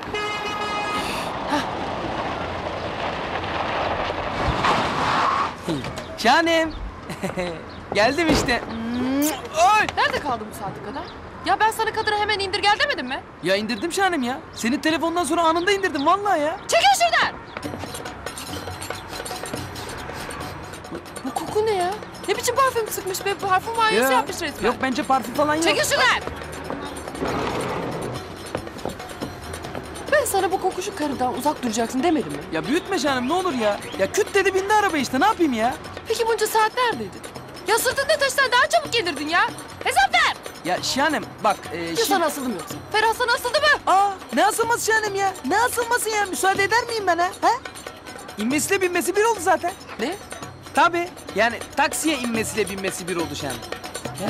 Şahanem. Geldim işte. Oy! Nerede kaldı bu saate kadar? Ya ben sana kadını hemen indir gel demedim mi? Ya indirdim Şahanem ya. Senin telefondan sonra anında indirdim vallahi ya. Çekil şuradan! Bu, bu koku ne ya? Ne biçim parfüm sıkmış be? Parfüm banyosu Ya, yapmış resmen. Yok bence parfüm falan yok. Çekil şuradan! Ben sana bu kokuşu karıdan uzak duracaksın demedim mi? Ya büyütme Şahanem ne olur ya. Ya küt dedi bindi araba işte ne yapayım ya? Peki bunca saat neredeydin? Ya sırtında taşısan daha çabuk gelirdin ya. Hesap ver! Ya Şahanem bak. E, Ya şimdi- sana asıldım yoksa? Ferhat sana asıldı mı? Aa ne asılması Şahanem ya? Ne asılması ya? Müsaade eder miyim ben ha? ha? İnmesiyle binmesi bir oldu zaten. Ne? Tabii. Yani taksiye inmesiyle binmesi bir oldu Şahanem. Ya.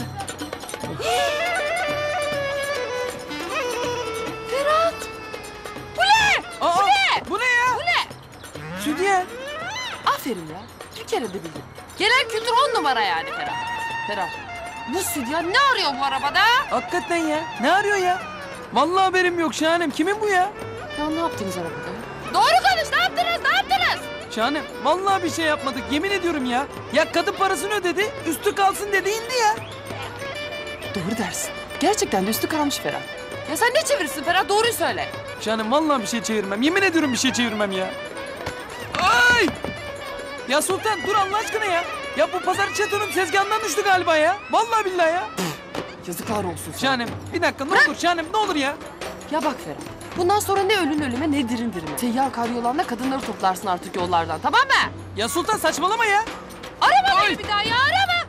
Ferhat! Bu ne? Aa, bu ne? Bu ne ya? Bu ne? Südyen. Aferin ya. Bir kere de bildin. Gelen kültür on numara yani Ferhat. Ferhat. Bu Südyen ne arıyor bu arabada? Hakikaten ya. Ne arıyor ya? Vallahi haberim yok Şahanem. Kimin bu ya? Ya ne yaptınız arabada ya? Doğru konuş. Ne yaptınız? Ne yaptınız? Şahanem vallahi bir şey yapmadık. Yemin ediyorum ya. Ya kadın parasını ödedi. Üstü kalsın dedi indi ya. Doğru dersin. Gerçekten de üstü kalmış Ferhat. Ya sen ne çevirirsin Ferhat? Doğruyu söyle. Şahanem vallahi bir şey çevirmem. Yemin ediyorum bir şey çevirmem ya. Ay! Ya Sultan dur Allah aşkına ya. Ya bu pazar çetonun tezgahından düştü galiba ya. Vallahi billahi ya. Yazıklar olsun sana. Şahanem bir dakika ne olur Şahanem ne olur ya. Ya bak Ferhat. Bundan sonra ne ölün ölüme ne dirin dirime. Seyyar karyolanla kadınları toplarsın artık yollardan, tamam mı? Ya Sultan saçmalama ya. Arama beni bir daha ya, arama.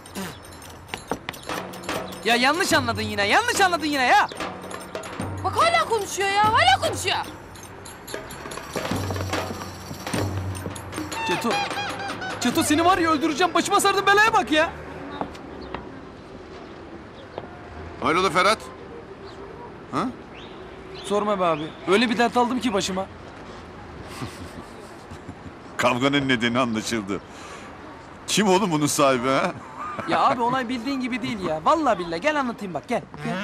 Ya yanlış anladın yine yanlış anladın yine ya. Bak hala konuşuyor ya, hala konuşuyor. Çeto. Çeto seni var ya öldüreceğim. Başıma sardın belaya bak ya. Hayrola Ferhat? Ha? Sorma be abi. Öyle bir dert aldım ki başıma. Kavganın nedeni anlaşıldı. Kim oğlum bunun sahibi ha? Ya abi olay bildiğin gibi değil ya. Vallahi billahi gel anlatayım bak gel. gel.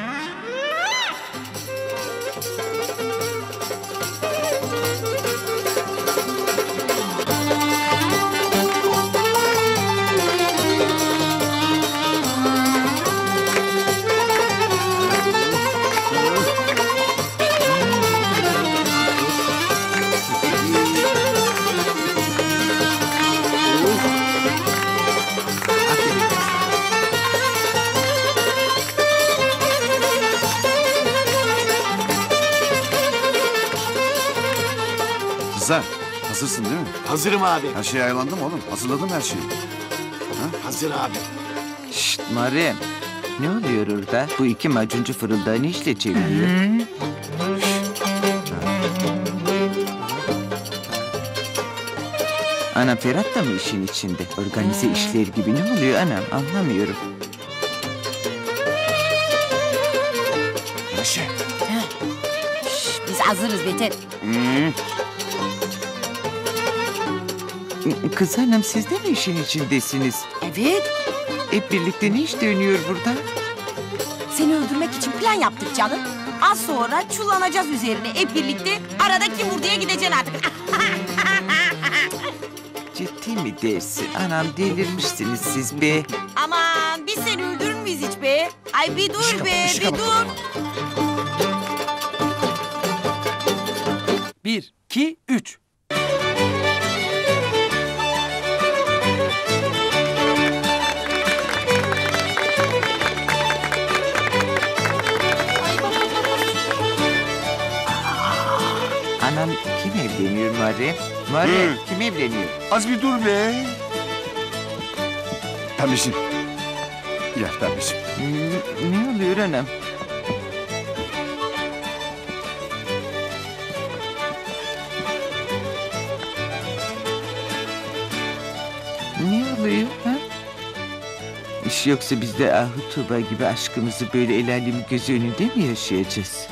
Rıza, hazırsın değil mi? Hazırım abi. Her şey ayarlandı mı oğlum? Hazırladım her şeyi. Hazır abi. Şşt Muharrem. Ne oluyor orada? Bu iki macuncu fırıldağı ne işle çeviriyor? Anam Ferhat da mı işin içinde? Organize işler gibi ne oluyor anam? Anlamıyorum. Ayşe. Şş, biz hazırız Beter. Hmm. Kız hanım siz de mi işin içindesiniz? Evet. Hep birlikte ne iş dönüyor burada? Seni öldürmek için plan yaptık canım. Az sonra çullanacağız üzerine hep birlikte. Arada kim vur diye gideceksin artık. Ciddi mi dersin? Anam delirmişsiniz siz be. Aman biz seni öldürür müyüz hiç be? Ay bir dur be, bir dur. Bir, iki, üç. Anam kim evleniyor Muharrem? Muharrem Hı. kim evleniyor? Az bir dur be. Pembeciğim. Gel pembeciğim. Hmm, ne oluyor anam? oluyor? Ha? İş yoksa biz de Ahu Tuğba gibi aşkımızı böyle el alemin gözü önünde mi yaşayacağız?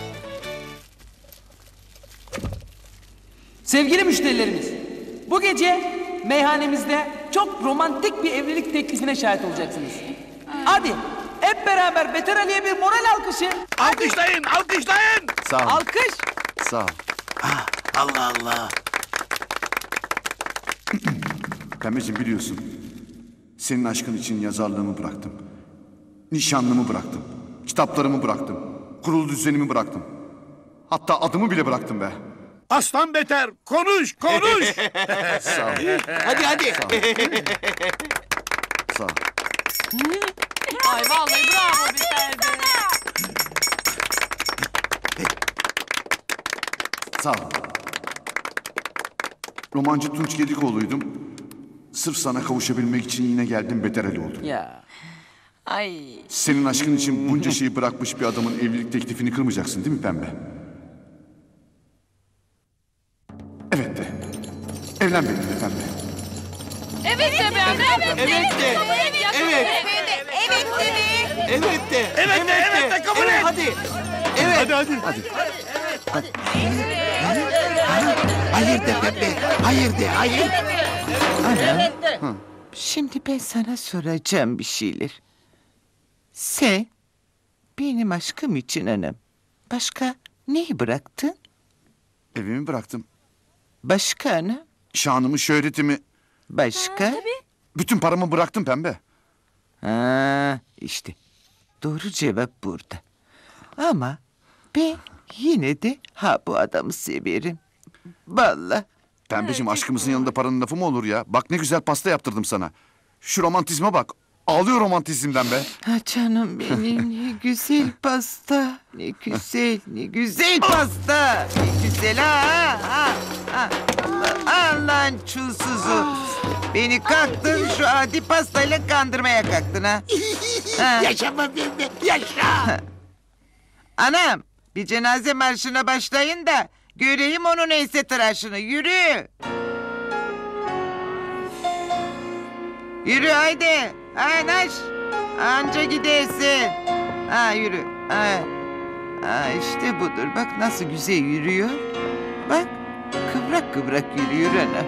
Sevgili müşterilerimiz, bu gece meyhanemizde çok romantik bir evlilik teklifine şahit olacaksınız. Hadi hep beraber Beter Ali'ye bir moral alkışı. Alkışlayın, alkışlayın. Sağ ol. Alkış. Sağ ol. Allah Allah. Pembeciğim biliyorsun. Senin aşkın için yazarlığımı bıraktım. Nişanlımı bıraktım. Kitaplarımı bıraktım. Kurulu düzenimi bıraktım. Hatta adımı bile bıraktım be. Aslan Beter, konuş, konuş. Sağ ol. Hadi hadi. Sağ ol. Ay vallahi bravo Beter'de. Sağ ol. Romancı Tunç Gedikoğlu'ydum. Sırf sana kavuşabilmek için yine geldim Beter Ali oldum. Ya. Ay. Senin aşkın için bunca şeyi bırakmış bir adamın evlilik teklifini kırmayacaksın değil mi Pembe? Evet de. Evlen benimle Pembe. Evet de be anne. Evet de. Evet de. Evet. Evet dedi. Evet de. Evet de, evet de, kabul et. Hadi. Evet. Hadi hadi. Hadi. Hayır de Pepe, hayır de, hayır. Anam, şimdi ben sana soracağım bir şeyler. Sen benim aşkım için anam başka neyi bıraktın? Evimi bıraktım. Başka ana? Şanımı, şöhretimi. Başka? Bütün paramı bıraktım Pembe. Ha, işte doğru cevap burada. Ama ben yine de ha bu adamı severim. Vallahi. Pembeciğim aşkımızın yanında paranın lafı mı olur ya? Bak ne güzel pasta yaptırdım sana. Şu romantizme bak. Ağlıyor romantizmden be. Ha canım benim ne güzel pasta. Ne güzel, ne güzel pasta. Ne güzel ha. ha, ha. Allah'ın çulsuzu. Beni kalktın şu adi pastayla kandırmaya kalktın ha. ha. Yaşama Pepe, yaşa. Anam bir cenaze marşına başlayın da göreyim onun neyse tıraşını. Yürü. Yürü haydi. Aynaş. Anca gidersin. Ha yürü. Ha. ha işte budur. Bak nasıl güzel yürüyor. Bak kıvrak kıvrak yürüyor ana.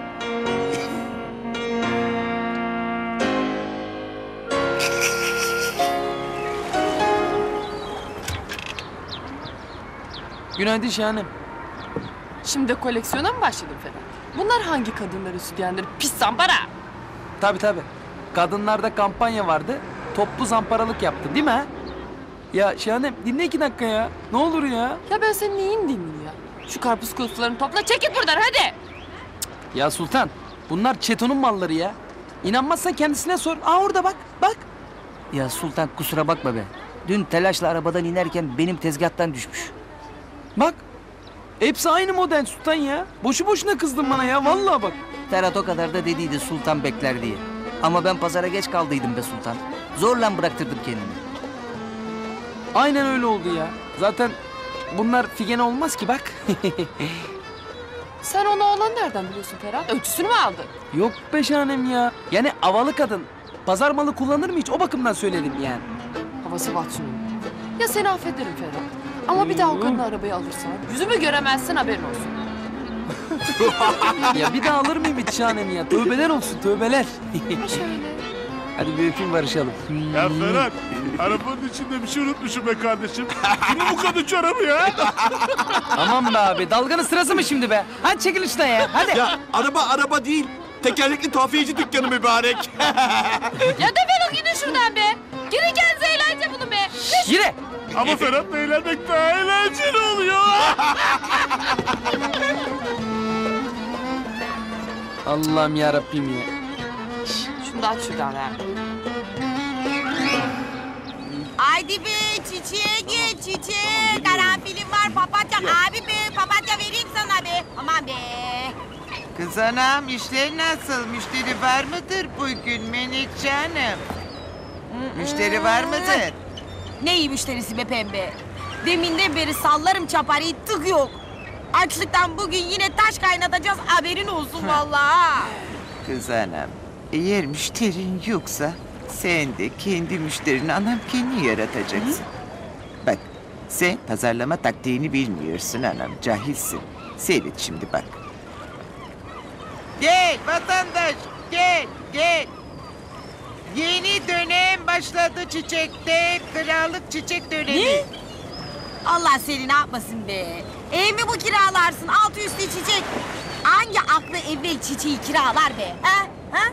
Günaydın Şahanem. Şimdi de koleksiyona mı başladın Ferhat? Bunlar hangi kadınların sütyenleri? Pis zampara. Tabii tabii. Kadınlarda kampanya vardı. Toplu zamparalık yaptın değil mi ha? Ya Şahanem dinle iki dakika ya. Ne olur ya. Ya ben senin neyin dinleyeyim ya? Şu karpuz kutularını topla çek git buradan hadi. Ya Sultan bunlar Çeto'nun malları ya. İnanmazsan kendisine sor. Aa orada bak bak. Ya Sultan kusura bakma be. Dün telaşla arabadan inerken benim tezgahtan düşmüş. Bak. Hepsi aynı model Sultan ya. Boşu boşuna kızdın bana ya vallahi bak. Ferhat o kadar da dediydi Sultan bekler diye. Ama ben pazara geç kaldıydım be Sultan. Zorla bıraktırdım kendimi. Aynen öyle oldu ya. Zaten bunlar Figen olmaz ki bak. Sen ona oğlan nereden biliyorsun Ferhat? Ölçüsünü mü aldın? Yok be Şahanem ya. Yani havalı kadın. Pazar malı kullanır mı hiç? O bakımdan söyledim yani. Havası batsın onun. Ya seni affederim Ferhat. Ama bir daha o kadını arabaya alırsan yüzümü göremezsin haberin olsun. Ya bir daha alır mıyım hiç Şahanem ya? Tövbeler olsun tövbeler. Şöyle. Hadi bir öpeyim barışalım. Ya Ferhat, arabanın içinde bir şey unutmuşum be kardeşim. Kim bu kadın çorabı ya? Aman be abi dalganın sırası mı şimdi be? Hadi çekil üstten ya hadi. Ya araba araba değil. Tekerlekli tuhafiyeci dükkanı mübarek. Ya defol gidin şuradan be. Girin kendinize eğlence bunu be. Kış. Yürü. Ama Ferhat'la eğlenmek daha eğlenceli oluyor. Allah'ım yarabbim ya. Şunu da aç şuradan ha. Haydi be çiçeğe git çiçeğe. Karanfilim var papatya. Abi be papatya vereyim sana be. Aman be. Kız anam işler nasıl? Müşteri var mıdır bugün Menekşe Hanım? Müşteri var mıdır? Ne iyi müşterisi be pembe. Deminden beri sallarım çaparıyı tık yok. Açlıktan bugün yine taş kaynatacağız haberin olsun vallahi. Kız anam Eğer müşterin yoksa sen de kendi müşterini anam kendi yaratacaksın. Bak sen pazarlama taktiğini bilmiyorsun anam, cahilsin. Seyret şimdi bak. Gel vatandaş, gel, gel. Yeni dönem başladı çiçekte, krallık çiçek dönemi. Ne? Allah seni ne yapmasın be. Ev mi bu kiralarsın altı üstü çiçek? Hangi aklı evvel çiçeği kiralar be? Ha? Ha?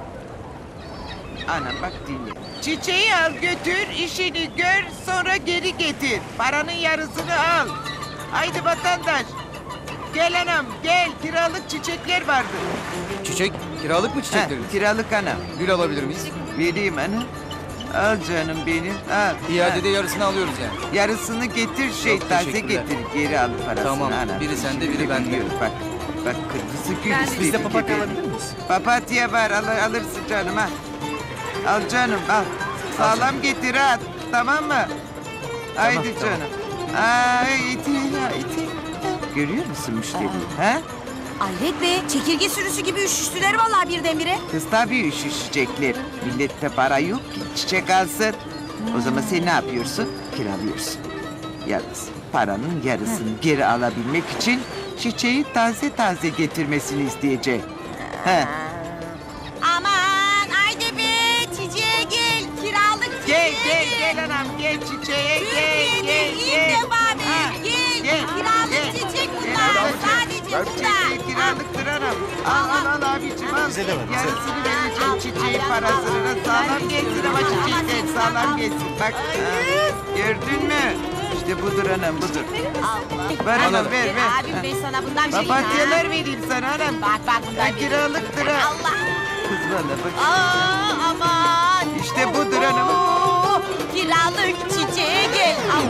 Anam bak dinle. Çiçeği al götür, işini gör, sonra geri getir. Paranın yarısını al. Haydi vatandaş. Gel anam, gel. Kiralık çiçekler vardı. Çiçek, kiralık mı çiçekleriniz? Kiralık anam. Gül alabilir miyiz? Vereyim anam. Al canım benim, al. İadede yarısını alıyoruz yani. Yarısını getir şey, Çok taze teşekkürler. getir. Geri al parasını Tamam, anam. biri sende, biri Şimdi bende. biliyorum, Bak, bak kırmızı gül. Ben de- istediğin Biz de papatya gibi. alabilir miyiz? Papatya var, al, alırsın canım ha. Al canım, al. Sağlam getir ha, tamam mı? Haydi tamam. canım. Haydi, haydi. Görüyor musun müşteriyi, ha? Hayret be çekirge sürüsü gibi üşüştüler vallahi birdenbire. Kız tabii üşüşecekler. Millette para yok ki çiçek alsın. O zaman sen ne yapıyorsun? Kiralıyorsun. Yalnız paranın yarısını geri alabilmek için çiçeği taze taze getirmesini isteyecek. He. Aman haydi be çiçeğe gel kiralık Gel çiçeğe gel gel anam gel çiçeğe gel Türkiye'de gel ilk gel. defa bir gel, gel, kiralık gel. çiçek Gel bunlar abicim. sadece Bak bunlar. çiçeği kiralıktır anam. Al al al abicim al. Bize de ver, bize. Yarısını vereceğim çiçeğin parasını. Sağlam gelsin ama çiçekler sağlam gelsin. Bak ha, gördün mü? İşte budur anam budur. Ver anam ver ver. Abim ben sana bundan bir şey Papatyalar vereyim sana anam. Bak bak bundan Ha, kiralıktır ha. Allah. Kız bana bak. Aa, aman. İşte budur anam. Oo, kiralık çiçeğe gel. Al.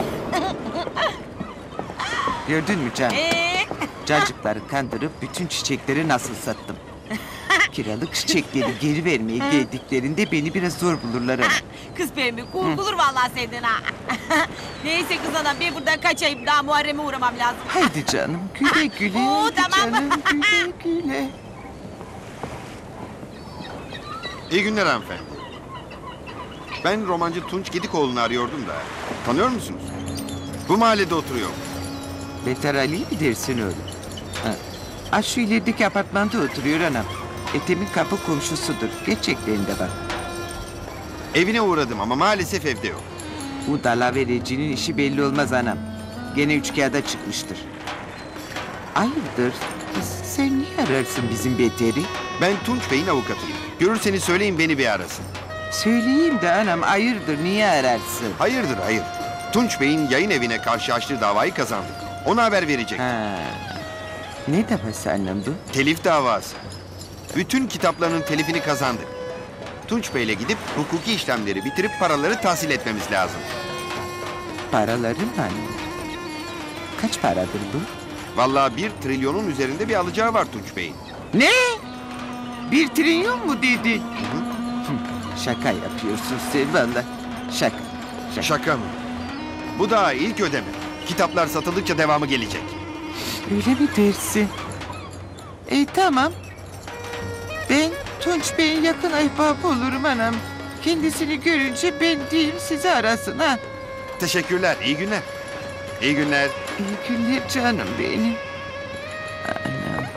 Gördün mü Can? Ee? Cacıkları kandırıp bütün çiçekleri nasıl sattım. Kiralık çiçekleri geri vermeye geldiklerinde beni biraz zor bulurlar ama. Kız pembe korkulur vallahi senden ha. Neyse kız adam ben buradan kaçayım daha Muharrem'e uğramam lazım. Haydi canım güle güle. Oo, haydi tamam. canım güle güle. İyi günler hanımefendi. Ben romancı Tunç Gedikoğlu'nu arıyordum da. Tanıyor musunuz? Bu mahallede oturuyor. Beter Ali mi dersin oğlum? Ha. Ha, şu ilerideki apartmanda oturuyor anam. Etemin kapı komşusudur. Gerçeklerinde bak. Evine uğradım ama maalesef evde yok. Bu dalavericinin işi belli olmaz anam. Gene üç kağıda çıkmıştır. Hayırdır? Kız, sen niye ararsın bizim Beter'i? Ben Tunç Bey'in avukatıyım. Görürseniz söyleyin beni bir arasın. Söyleyeyim de anam hayırdır niye ararsın? Hayırdır hayır. Tunç Bey'in yayın evine karşı açtığı davayı kazandık. Ona haber verecek. Ha. Ne davası annem bu? Telif davası. Bütün kitaplarının telifini kazandık. Tunç Bey'le gidip hukuki işlemleri bitirip paraları tahsil etmemiz lazım. Paraları mı annem? Kaç paradır bu? Vallahi bir trilyonun üzerinde bir alacağı var Tunç Bey'in. Ne? Bir trilyon mu dedin? Şaka yapıyorsun sen valla. Şaka. Şaka. Şaka mı? Bu da ilk ödeme. Kitaplar satıldıkça devamı gelecek. Öyle mi dersin? E tamam. Ben Tunç Bey'in yakın ahbabı olurum anam. Kendisini görünce ben değil sizi arasın ha. Teşekkürler. İyi günler. İyi günler. İyi günler canım benim. Anam.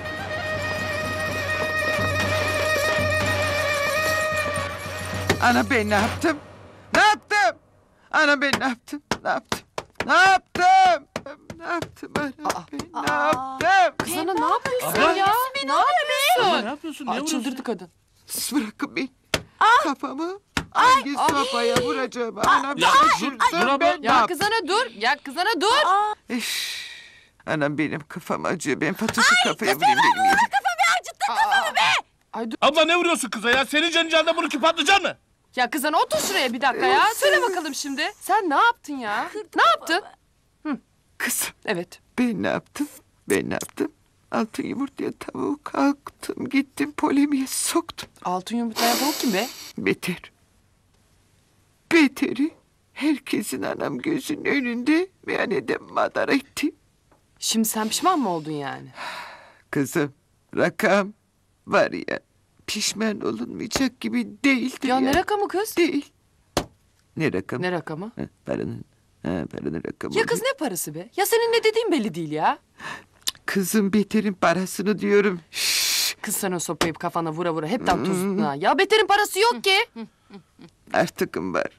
Ana ben ne yaptım? Ne yaptım? Ana ben ne yaptım? Ne yaptım? Ne yaptım? Ne yaptım ana ben ne yaptım? Kız ana ne yapıyorsun Abla. ya? Ne yapıyorsun? Ne yapıyorsun? Aa, Niye çıldırdı kadın. Siz bırakın beni. Kafamı hangi sopaya vuracağım? Anam Ya, ben dur, şuradan dur abla. ben ne Ya yaptım? kız ana dur. Ya kız ana dur. Üf. Anam benim kafam acıyor. Ben Fatoş'u kafaya vurayım benim yerim. Ay dur. Abla ne vuruyorsun kıza ya? Senin canın canında bunu ki patlıcan mı? Ya kız ana otur şuraya bir dakika ya. Söyle bakalım şimdi. Sen ne yaptın ya? Ne yaptın? Kızım Evet. ben ne yaptım? Ben ne yaptım? Altın yumurtaya tavuğu kalktım. Gittim polemiğe soktum. Altın yumurtlayan tavuk kim be? Beter. Beter'i herkesin anam gözünün önünde meyhanede madara etti. Şimdi sen pişman mı oldun yani? Kızım rakam var ya pişman olunmayacak gibi değildir. Ya ne rakamı kız? Değil. Ne rakamı? Ne rakamı? Ha, paranın, ha, paranın rakamı. Ya kız ne parası be? Ya senin ne dediğin belli değil ya. Kızım Beter'in parasını diyorum. Kız sen o sopayı kafana vura vura hepten tuzdun ha. Ya Beter'in parası yok ki. Artıkım var.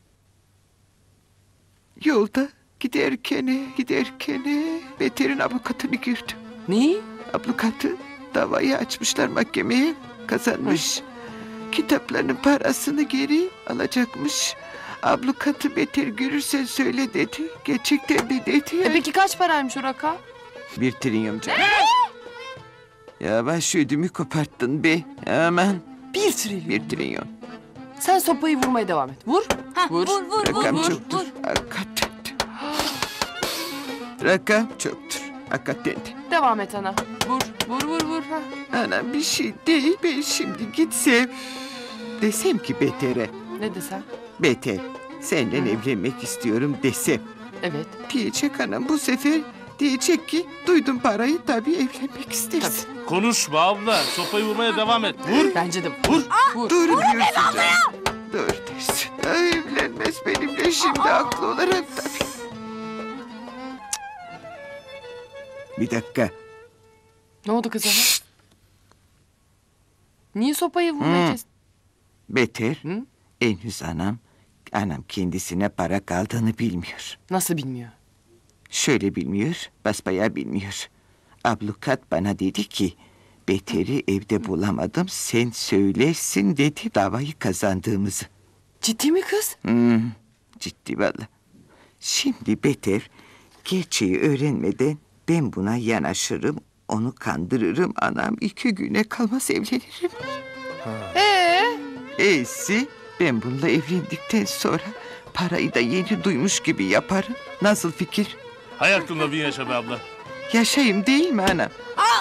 Yolda giderken giderken Beter'in avukatını gördüm. Ne? Avukatı davayı açmışlar mahkemeye, kazanmış. Kitaplarının parasını geri alacakmış. Avukatı Beter görürsen söyle dedi. Gerçekten de dedi ya. E peki kaç paraymış o rakam? Bir trilyon canım. Ya ben şu ödümü koparttın be. Aman. Bir trilyon. Bir trilyon. Sen sopayı vurmaya devam et. Vur. Vur. Vur vur Rakam vur çoktur. vur. Hakikaten. Rakam çoktur. Hakikaten de. Devam et ana. Vur. Vur vur vur. Ha. Ana bir şey değil. Ben şimdi gitsem. Desem ki Beter'e. Ne desem? Beter. Senden evlenmek istiyorum desem. Evet. Diyecek anam bu sefer. Diyecek ki duydum parayı tabii evlenmek istersin. Konuşma abla. Sopayı vurmaya devam et. Vur. Bence de vur. Vur. Dur diyorsun canım. Dur dersin. Ay, evlenmez benimle şimdi haklı olarak tabii. Bir dakika. Ne oldu kız ana? Niye sopayı vurmaya Hı. kestin? Beter. Hı? Henüz anam. Anam kendisine para kaldığını bilmiyor. Nasıl bilmiyor? Şöyle bilmiyor. Basbayağı bilmiyor. Avukat bana dedi ki Beter'i evde bulamadım. Sen söylersin dedi davayı kazandığımızı. Ciddi mi kız? Hmm, ciddi valla. Şimdi Beter gerçeği öğrenmeden ben buna yanaşırım. Onu kandırırım anam. iki güne kalmaz evlenirim. Ee? E'si ben bununla evlendikten sonra parayı da yeni duymuş gibi yaparım. Nasıl fikir? Hay aklınla bin yaşa be abla. Yaşayayım değil mi anam?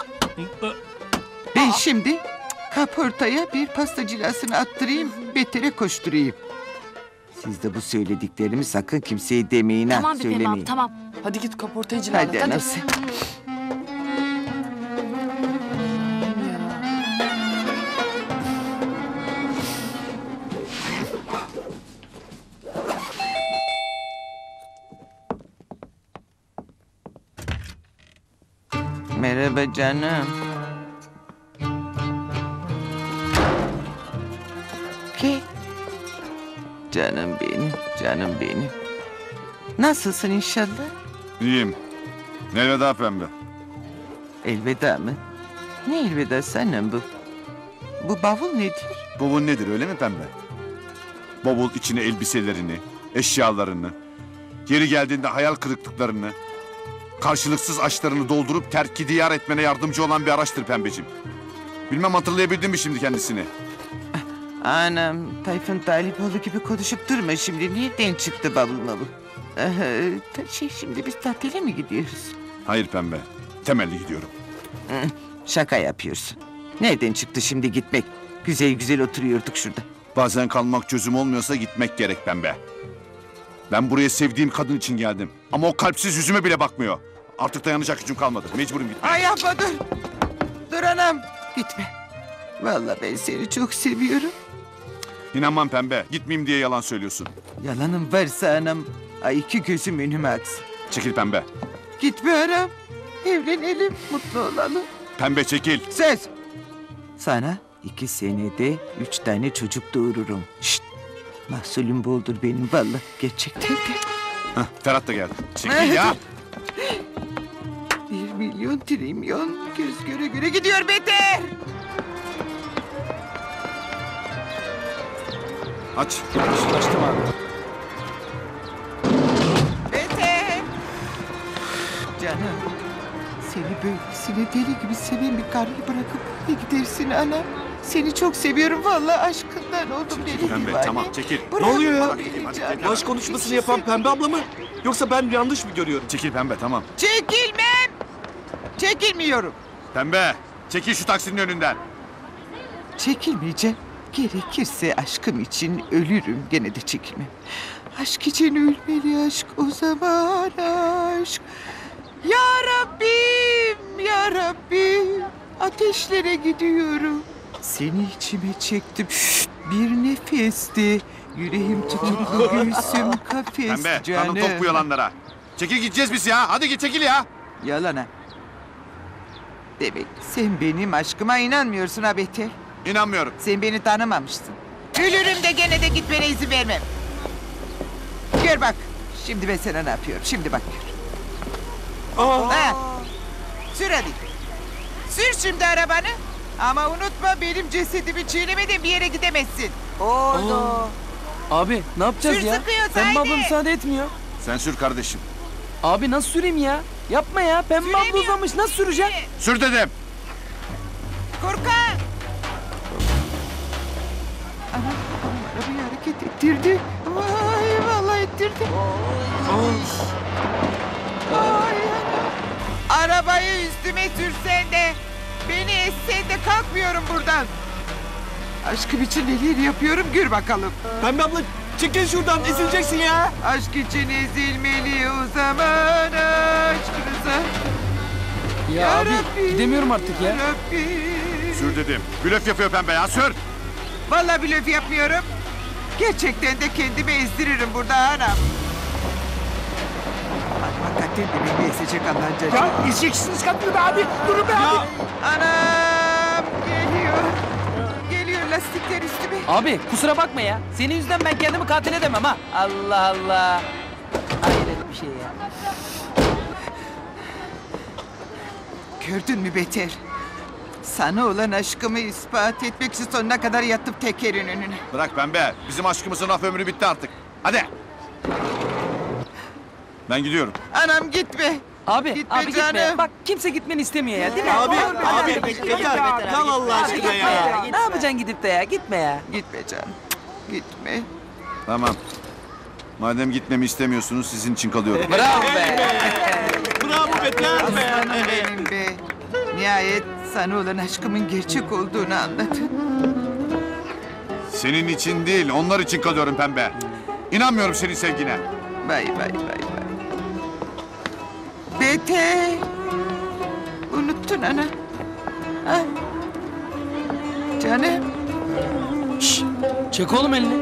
Ben şimdi kaportaya bir pasta cilasını attırayım, Beter'e koşturayım. Siz de bu söylediklerimi sakın kimseye demeyin ha, Tamam bir söylemeyin. Pembe tamam. Hadi git kaportayı cilala. Hadi anam sen. Merhaba canım. Ki? Canım benim, canım benim. Nasılsın inşallah? İyiyim. Elveda pembe. Elveda mı? Ne elveda sana bu? Bu bavul nedir? Bavul nedir öyle mi pembe? Bavul içine elbiselerini, eşyalarını, yeri geldiğinde hayal kırıklıklarını, karşılıksız aşklarını doldurup terk diyar etmene yardımcı olan bir araçtır pembeciğim. Bilmem hatırlayabildin mi şimdi kendisini? Anam, Tayfun Talipoğlu gibi konuşup durma şimdi. Nereden çıktı bavul mavul? Ee, şey şimdi biz tatile mi gidiyoruz? Hayır pembe, temelli gidiyorum. Hı, şaka yapıyorsun. Nereden çıktı şimdi gitmek? Güzel güzel oturuyorduk şurada. Bazen kalmak çözüm olmuyorsa gitmek gerek pembe. Ben buraya sevdiğim kadın için geldim. Ama o kalpsiz yüzüme bile bakmıyor. Artık dayanacak gücüm kalmadı. Mecburum gitmeye. Ay yapma dur. Dur anam. Gitme. Vallahi ben seni çok seviyorum. İnanmam pembe. Gitmeyeyim diye yalan söylüyorsun. Yalanım varsa anam. Ay iki gözüm önüme aksın. Çekil pembe. Gitme anam. Evlenelim, mutlu olalım. Pembe çekil. Söz. Sana iki senede üç tane çocuk doğururum. Şşt. Mahsulüm boldur benim vallahi gerçekten de. Heh, Ferhat da geldi. Çekil ya. Bir milyon trilyon göz göre göre gidiyor Beter. Aç. Açtım abi. Beter. Canım. Seni böylesine deli gibi seven bir karıyı bırakıp ne gidersin ana? Seni çok seviyorum vallahi aşkından oldum deli Pembe gibi. tamam çekil. Ne oluyor ya? beni canım. Baş konuşmasını yapan Pembe abla mı? Yoksa ben yanlış mı görüyorum? Çekil pembe tamam. Çekilmem. Çekilmiyorum. Pembe çekil şu taksinin önünden. Çekilmeyeceğim. Gerekirse aşkım için ölürüm gene de çekilmem. Aşk için ölmeli aşk o zaman aşk. Ya Rabbim, ya Rabbim. Ateşlere gidiyorum. Seni içime çektim. Bir nefesti. Yüreğim tutuklu, göğsüm kafes Pembe canım. kanım tok bu yalanlara. Çekil gideceğiz biz ya. Hadi git çekil ya. Yalana. Demek sen benim aşkıma inanmıyorsun ha Beter. İnanmıyorum. Sen beni tanımamışsın. Ölürüm de gene de gitmene izin vermem. Gör bak. Şimdi ben sana ne yapıyorum? Şimdi bak gör. Ha. Sür hadi. Sür şimdi arabanı. Ama unutma benim cesedimi çiğnemeden bir yere gidemezsin. Oldu. Abi ne yapacağız Sür ya? sıkıyoruz, Pembe haydi. abla müsaade etmiyor. Sen sür kardeşim. Abi nasıl süreyim ya? Yapma ya. Pembe abla uzamış. Nasıl süreceğim? Sür dedim. Korkak. Ana, arabayı hareket ettirdi. Vay vallahi ettirdi. Ay, arabayı üstüme sürsen de beni essen de kalkmıyorum buradan. Aşkım için neler yapıyorum gör bakalım. Pembe abla çekil şuradan ezileceksin ya. Aşk için ezilmeli o zaman aşkınıza. Ya, abi Rabbi, gidemiyorum artık ya. Rabbi. Sür dedim. Blöf yapıyor pembe ya sür. Vallahi blöf yapmıyorum. Gerçekten de kendimi ezdiririm burada anam. Hakikaten de beni ezecek Allah'ın cacığı. Ya ezeceksiniz kadını abi. Durun be abi. Anam geliyor. Geliyor lastikler üstüme. Abi kusura bakma ya. Senin yüzünden ben kendimi katil edemem ha. Allah Allah. Hayret bir şey ya. Gördün mü Beter? Sana olan aşkımı ispat etmek için sonuna kadar yattım tekerin önüne. Bırak pembe. Bizim aşkımızın af ömrü bitti artık. Hadi. Ben gidiyorum. Anam gitme. Abi, Gitme abi canım. gitme. Bak kimse gitmeni istemiyor ya değil mi? Abi, Olur mu? abi, Gitme, yeter. gitme abi. Kal Allah Abi, aşkına gitme ya. Ne yapacaksın gidip de ya? Gitme ya. Gitme canım. Gitme. Tamam. Madem gitmemi istemiyorsunuz sizin için kalıyorum. Bravo be. Bravo Beter be. Aslanım benim be. Nihayet sana olan aşkımın gerçek olduğunu anladın. Senin için değil onlar için kalıyorum pembe. İnanmıyorum senin sevgine. Vay vay vay vay. Beter. Unuttun ana. Ha? Canım. Şşş. Çek oğlum elini.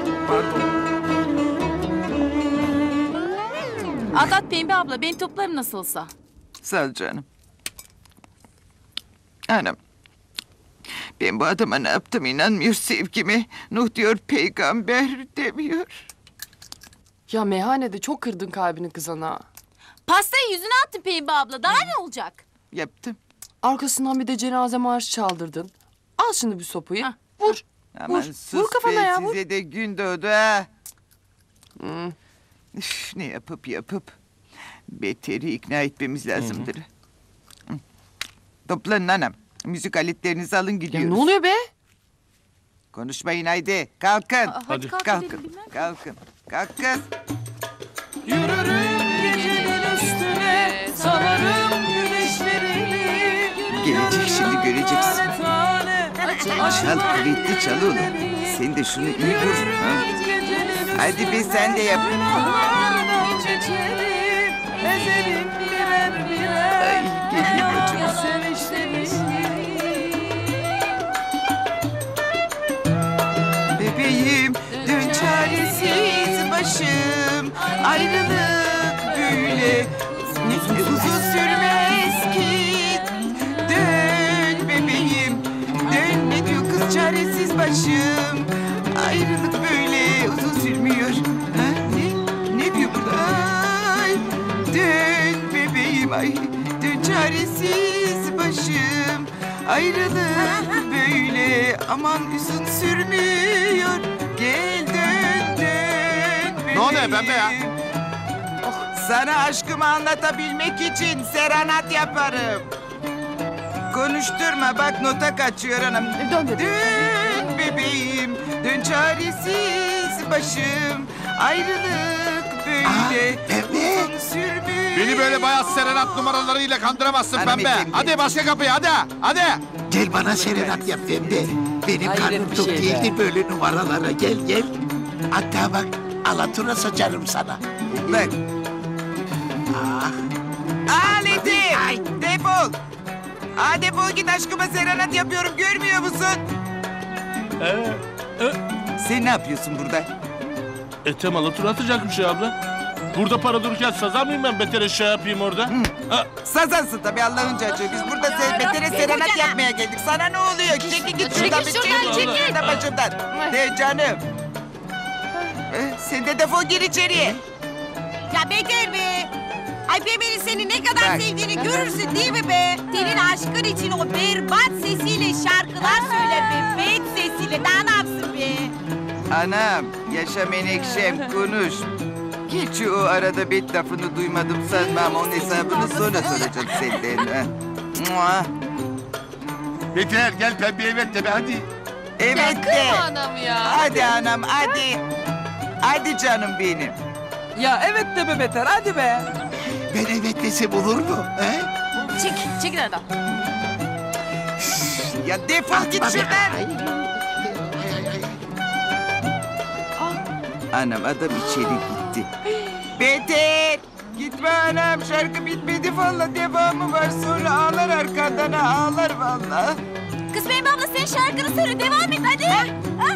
Atlat Pembe abla ben toplarım nasılsa. Sağ ol canım. Anam. Ben bu adama ne yaptım inanmıyor sevgime. Nuh diyor peygamber demiyor. Ya meyhanede çok kırdın kalbini kızana. Pastayı yüzüne attın Pembe abla daha ne olacak? Yaptım. Arkasından bir de cenaze marşı çaldırdın. Al şimdi bir sopayı. Vur. Aman vur. sus Vur kafana be, ya vur. size de gün doğdu ha. Üf, ne yapıp yapıp Beter'i ikna etmemiz lazımdır. Hı. Toplanın anam. Müzik aletlerinizi alın gidiyoruz. Ya ne oluyor be? Konuşmayın haydi. Kalkın. Aa, hadi kalk Kalkın. gidelim, bilmem. Kalkın. Kalk kız. Yürürüm gecenin üstüne, sararım güneşlerini. Gelecek şimdi göreceksin. Tane tane, Çal kuvvetli çal oğlum. Sen de şunu iyi vur. Ha? Hadi be sen de yap. Bahardan çiçeğim, ezerim birer birer. Ay geliyor bacım. Bebeğim dön çaresiz başım. Ayrılık böyle uzun sürmez ki. Dön bebeğim dön ne diyor kız çaresiz başım. Ayrılık böyle uzun sürmüyor. Ha, ne? Ne diyor burada? Ay, dön bebeğim ay dön çaresiz başım. Ayrılık böyle aman uzun sürmüyor. Gel dön dön bebeğim. Ne oluyor pembe ya? Sana aşkımı anlatabilmek için serenat yaparım. Konuşturma bak nota kaçıyor anam. Dön bebeğim. Dön bebeğim, dön çaresiz başım. Ayrılık böyle uzun sürmüyor. Beni böyle bayat serenat numaralarıyla kandıramazsın Hanımefendi. pembe. Hadi başka kapıya hadi. Hadi. Gel bana serenat yap Pembe. Benim Hayret karnım bir tok şey be. değildir böyle numaralara. Gel gel. Hatta bak alatura saçarım sana. Bak. Ah. Aletim, defol. Aa defol git aşkıma serenat yapıyorum görmüyor musun? Sen ne yapıyorsun burada? Ethem alatura atacakmış ya abla. Burada para dururken sazan mıyım ben beter eşya yapayım orada? Ha, Sazansın tabii Allah'ın çocuğu. Biz burada se betere serenat yapmaya geldik. Sana ne oluyor? Çekil git şuradan. Çekil bir şuradan, çekil. çekil. Şuradan başımdan. De canım. Eh, Sen de defol gir içeriye. Ya Beter be. Ay Pembe'nin seni ne kadar Bak. sevdiğini görürsün değil mi be? Senin aşkın için o berbat sesiyle şarkılar söyler be. Bet sesiyle daha ne yapsın be? Anam, yaşa menekşem konuş. Geç o arada bet lafını duymadım sanmam. Onun hesabını sonra soracağım senden. ha. Mua. Beter gel pembe evet de be hadi. Evet de. Kırma anam ya. Hadi anam hadi. Hadi canım benim. Ya evet de be beter hadi be. Ben evet desem olur mu? He? Çek, çekil aradan. Ya defol git şuradan. Anam adam içeri gitti. Beter! Gitme anam şarkı bitmedi valla devamı var sonra ağlar arkandan ağlar valla. Kız Pembe abla sen şarkını söyle devam et hadi. Ha?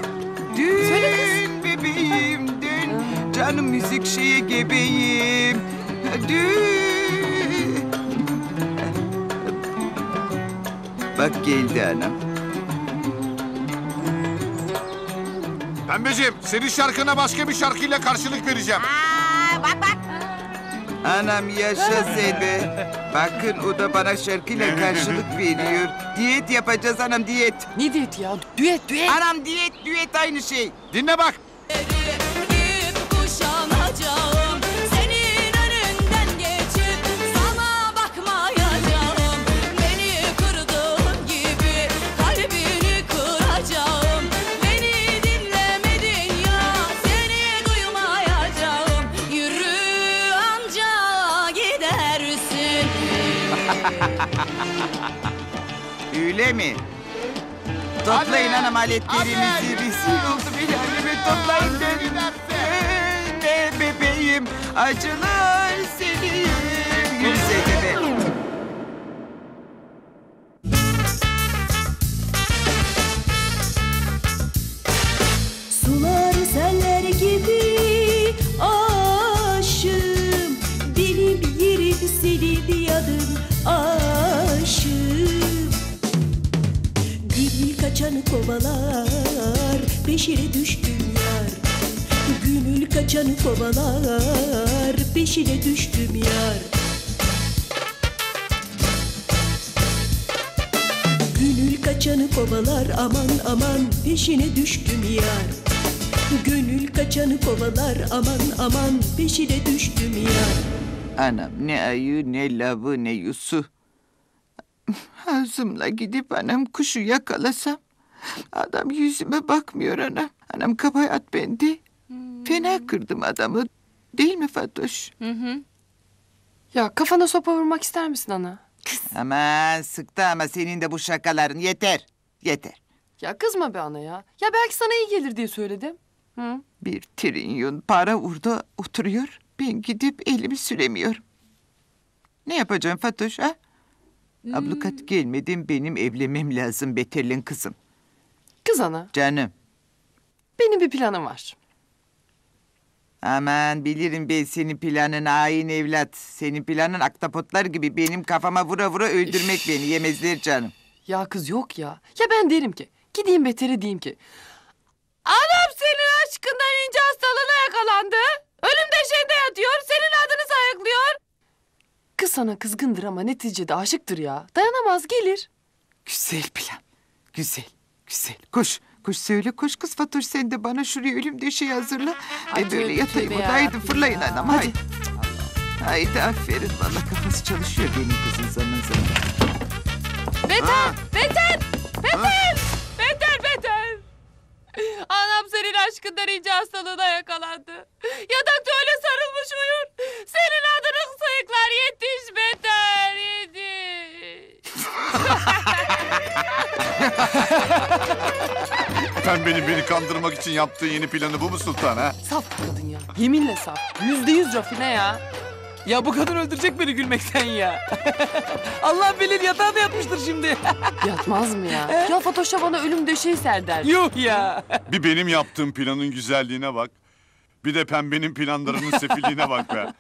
Dün bebeğim dün canım müzik şeye gebeyim. Dün. Bak geldi anam. Pembeciğim senin şarkına başka bir şarkıyla karşılık vereceğim. Aa, bak bak. Anam yaşa sen be. Bakın o da bana şarkıyla karşılık veriyor. Diyet yapacağız anam diyet. Ne diyet ya? Düet, düet. Anam diyet düet aynı şey. Dinle bak. Kuşanacağım, senin önünden geçip sana bakmayacağım. Beni kırdığın gibi kalbini kıracağım. Beni dinlemedin ya, seni duymayacağım. Yürü anca gidersin. Öyle mi? Toplayın anam aletlerinizi. Rezil oldu bir halime toplayın derim. Ne bebeğim acılar seni. Gülsene be. Sular seller gibi aşığım. Benim yerim senin yanın aşığım. Gönül kaçanı kovalar, peşine düştüm yar. Gönül kaçanı kovalar, peşine düştüm yar. Gönül kaçanı kovalar, aman aman peşine düştüm yar. Gönül kaçanı kovalar, aman aman peşine düştüm yar. Anam ne ayı ne lavı ne yusu. Ağzımla gidip anam kuşu yakalasam. Adam yüzüme bakmıyor anam. Anam kabahat bende. Fena kırdım adamı. Değil mi Fatoş? Hı hı. Ya kafana sopa vurmak ister misin ana? Aman sıktı ama senin de bu şakaların yeter. Yeter. Ya kızma be ana ya. Ya belki sana iyi gelir diye söyledim. Hı? Bir trilyon para orada oturuyor. Ben gidip elimi süremiyorum. Ne yapacağım Fatoş ha? Hmm. Ablukat gelmeden benim evlenmem lazım Beter'le kızım. Kız ana. Canım. Benim bir planım var. Aman bilirim ben senin planın hain evlat. Senin planın aktapotlar gibi benim kafama vura vura öldürmek beni yemezler canım. Ya kız yok ya. Ya ben derim ki gideyim Beter'e diyeyim ki. Anam senin aşkından ince hastalığına yakalandı. Ölüm döşeğinde yatıyor. Senin adını sayıklıyor. Kız sana kızgındır ama neticede aşıktır ya. Dayanamaz gelir. Güzel plan. Güzel. Güzel. Koş. Koş söyle koş kız Fatoş sen de bana şuraya ölüm döşeği hazırla. Ay, Ben böyle tövbe, yatayım tövbe orada. ya. Haydi fırlayın anam haydi. Haydi aferin valla kafası çalışıyor benim kızın zaman zaman. Beter! Beter! Beter! Beter! Beter! Anam senin aşkından ince hastalığına yakalandı. Yatakta öyle sarılmış uyur. Senin adını sayıklar yetiş Beter yetiş. Pembenin beni kandırmak için yaptığı yeni planı bu mu Sultan ha? Saf kadın ya. Yeminle saf. Yüzde yüz rafine ya. Ya bu kadın öldürecek beni gülmekten ya. Allah bilir yatağa da yatmıştır şimdi. Yatmaz mı ya? Ya Fatoş'a bana ölüm döşeği ser der. Yuh ya. Bir benim yaptığım planın güzelliğine bak. Bir de pembenin planlarının sefilliğine bak be.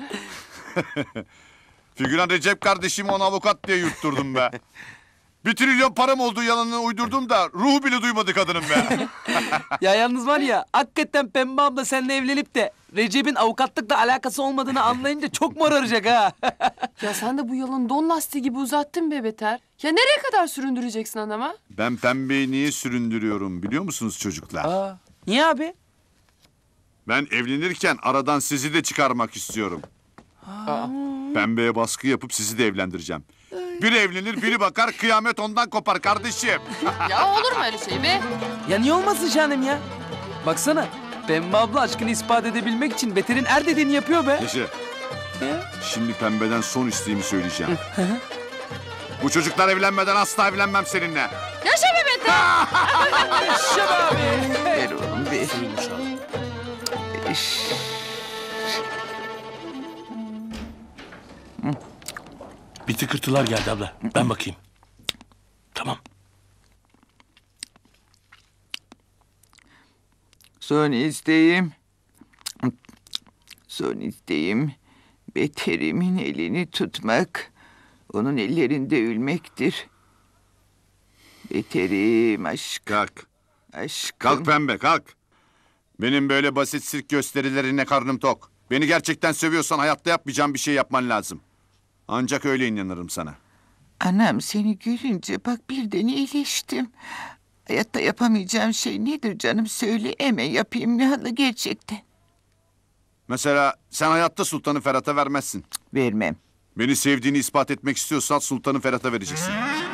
Figüran Recep kardeşimi ona avukat diye yurtturdum be. Bir trilyon param olduğu yalanını uydurdum da ruhu bile duymadı kadının be. Ya yalnız var ya hakikaten Pembe abla seninle evlenip de Recep'in avukatlıkla alakası olmadığını anlayınca çok mor arayacak ha. Ya sen de bu yalanı don lastiği gibi uzattın be beter. Ya nereye kadar süründüreceksin adama? Ben pembeyi niye süründürüyorum biliyor musunuz çocuklar? Aa, niye abi? Ben evlenirken aradan sizi de çıkarmak istiyorum. Aa. Pembeye baskı yapıp sizi de evlendireceğim. Biri evlenir, biri bakar, kıyamet ondan kopar kardeşim. Ya olur mu öyle şey be? Ya niye olmasın Şahanem ya? Baksana Pembe abla aşkını ispat edebilmek için Beter'in er dediğini yapıyor be. Neşe, şimdi pembeden son isteğimi söyleyeceğim. Bu çocuklar evlenmeden asla evlenmem seninle. Yaşa be Beter! Yaşa be abi! Ver oğlum ver. Bir tıkırtılar geldi abla. Ben bakayım. Tamam. Son isteğim. Son isteğim. Beterimin elini tutmak. Onun ellerinde ölmektir. Beterim aşkım. Kalk. Aşkım. Kalk pembe kalk. Benim böyle basit sirk gösterilerine karnım tok. Beni gerçekten seviyorsan hayatta yapmayacağım bir şey yapman lazım. Ancak öyle inanırım sana. Anam seni görünce bak birden iyileştim. Hayatta yapamayacağım şey nedir canım söyle hemen yapayım ya gerçekten. Mesela sen hayatta Sultan'ı Ferhat'a vermezsin. Vermem. Beni sevdiğini ispat etmek istiyorsan Sultan'ı Ferhat'a vereceksin.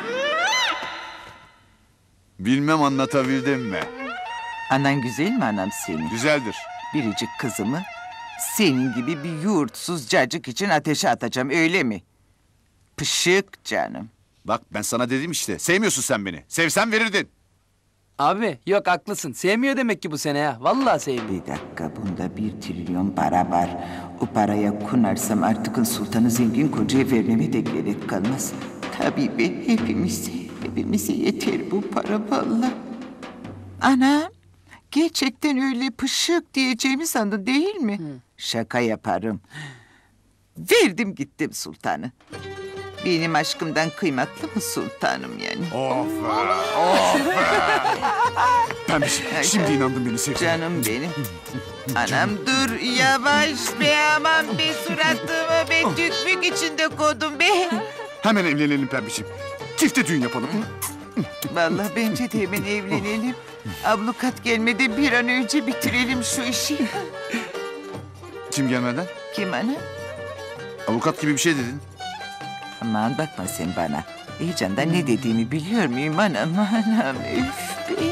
Bilmem anlatabildim mi? Anan güzel mi anam senin? Güzeldir. Biricik kızımı senin gibi bir yurtsuz cacık için ateşe atacağım öyle mi? Pışık canım. Bak ben sana dedim işte sevmiyorsun sen beni. Sevsen verirdin. Abi yok haklısın. Sevmiyor demek ki bu sene ya. Vallahi sevmiyor. Bir dakika bunda bir trilyon para var. O paraya kunarsam artık sultanı zengin kocaya vermeme de gerek kalmaz. Tabii be hepimize, hepimize yeter bu para vallahi. Anam gerçekten öyle pışık diyeceğimi sandın değil mi? Hı. Şaka yaparım. Verdim gittim sultanı. Benim aşkımdan kıymetli mi sultanım yani? Of be, of be. Ben bir şey, şimdi inandım beni sevdiğine. Canım benim. Anam dur yavaş be aman be suratımı be tükmük içinde kodum be. Hemen evlenelim pembeciğim. Çifte düğün yapalım. Vallahi bence de hemen evlenelim. Ablukat gelmeden bir an önce bitirelim şu işi. Kim gelmeden? Kim ana? Avukat gibi bir şey dedin. Aman bakma sen bana. Heyecandan ne dediğimi biliyor muyum anam anam üf be.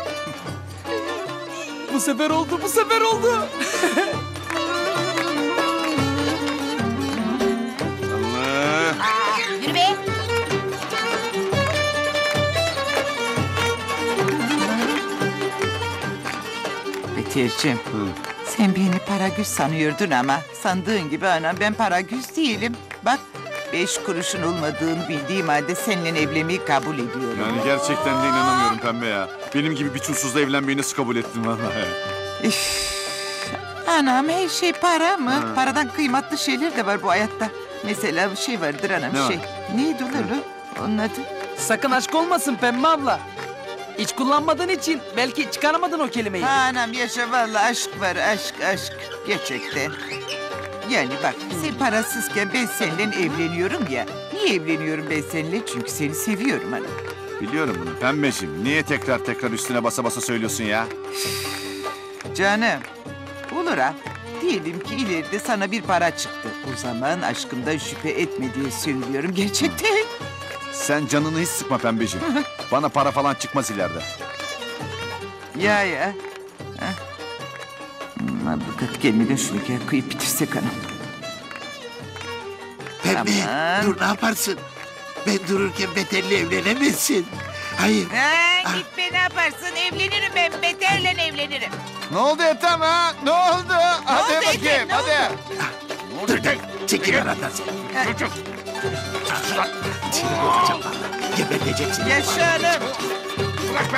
Bu sefer oldu bu sefer oldu. Allah. Yürü be. Beterciğim. Sen beni Paragüz sanıyordun ama sandığın gibi anam ben Paragüz değilim. Bak beş kuruşun olmadığını bildiğim halde seninle evlenmeyi kabul ediyorum. Yani gerçekten de inanamıyorum pembe ya. Benim gibi bir çulsuzla evlenmeyi nasıl kabul ettin vallahi? Üf. Anam her şey para mı? Ha. Paradan kıymetli şeyler de var bu hayatta. Mesela bir şey vardır anam ne şey. Var? Neydi ulan o? Onun adı? Sakın aşk olmasın Pembe abla. Hiç kullanmadığın için belki çıkaramadın o kelimeyi. Ha anam yaşa vallahi aşk var aşk aşk. Gerçekten. Yani bak sen parasızken ben seninle evleniyorum ya. Niye evleniyorum ben seninle? Çünkü seni seviyorum hanım. Biliyorum bunu pembeciğim. Niye tekrar tekrar üstüne basa basa söylüyorsun ya? Canım. Olur ha. Diyelim ki ileride sana bir para çıktı. O zaman aşkımdan şüphe etme diye söylüyorum gerçekten. Sen canını hiç sıkma pembeciğim. Bana para falan çıkmaz ileride. Ya ya. Avukat gelmeden şunu gel kıyıp bitirsek hanım. Pembe dur ne yaparsın? Ben dururken Beter'le evlenemezsin. Hayır. Ha, gitme ne yaparsın evlenirim ben Beter'le evlenirim. Ne oldu Ethem ha? Ne oldu? Hadi oldu bakayım Ethem, ne hadi. Ne Dur dur. Çekil aradan sen. Çocuk. Seni boğacağım valla. Geberteceksin. Yaşa hanım. Bırak be.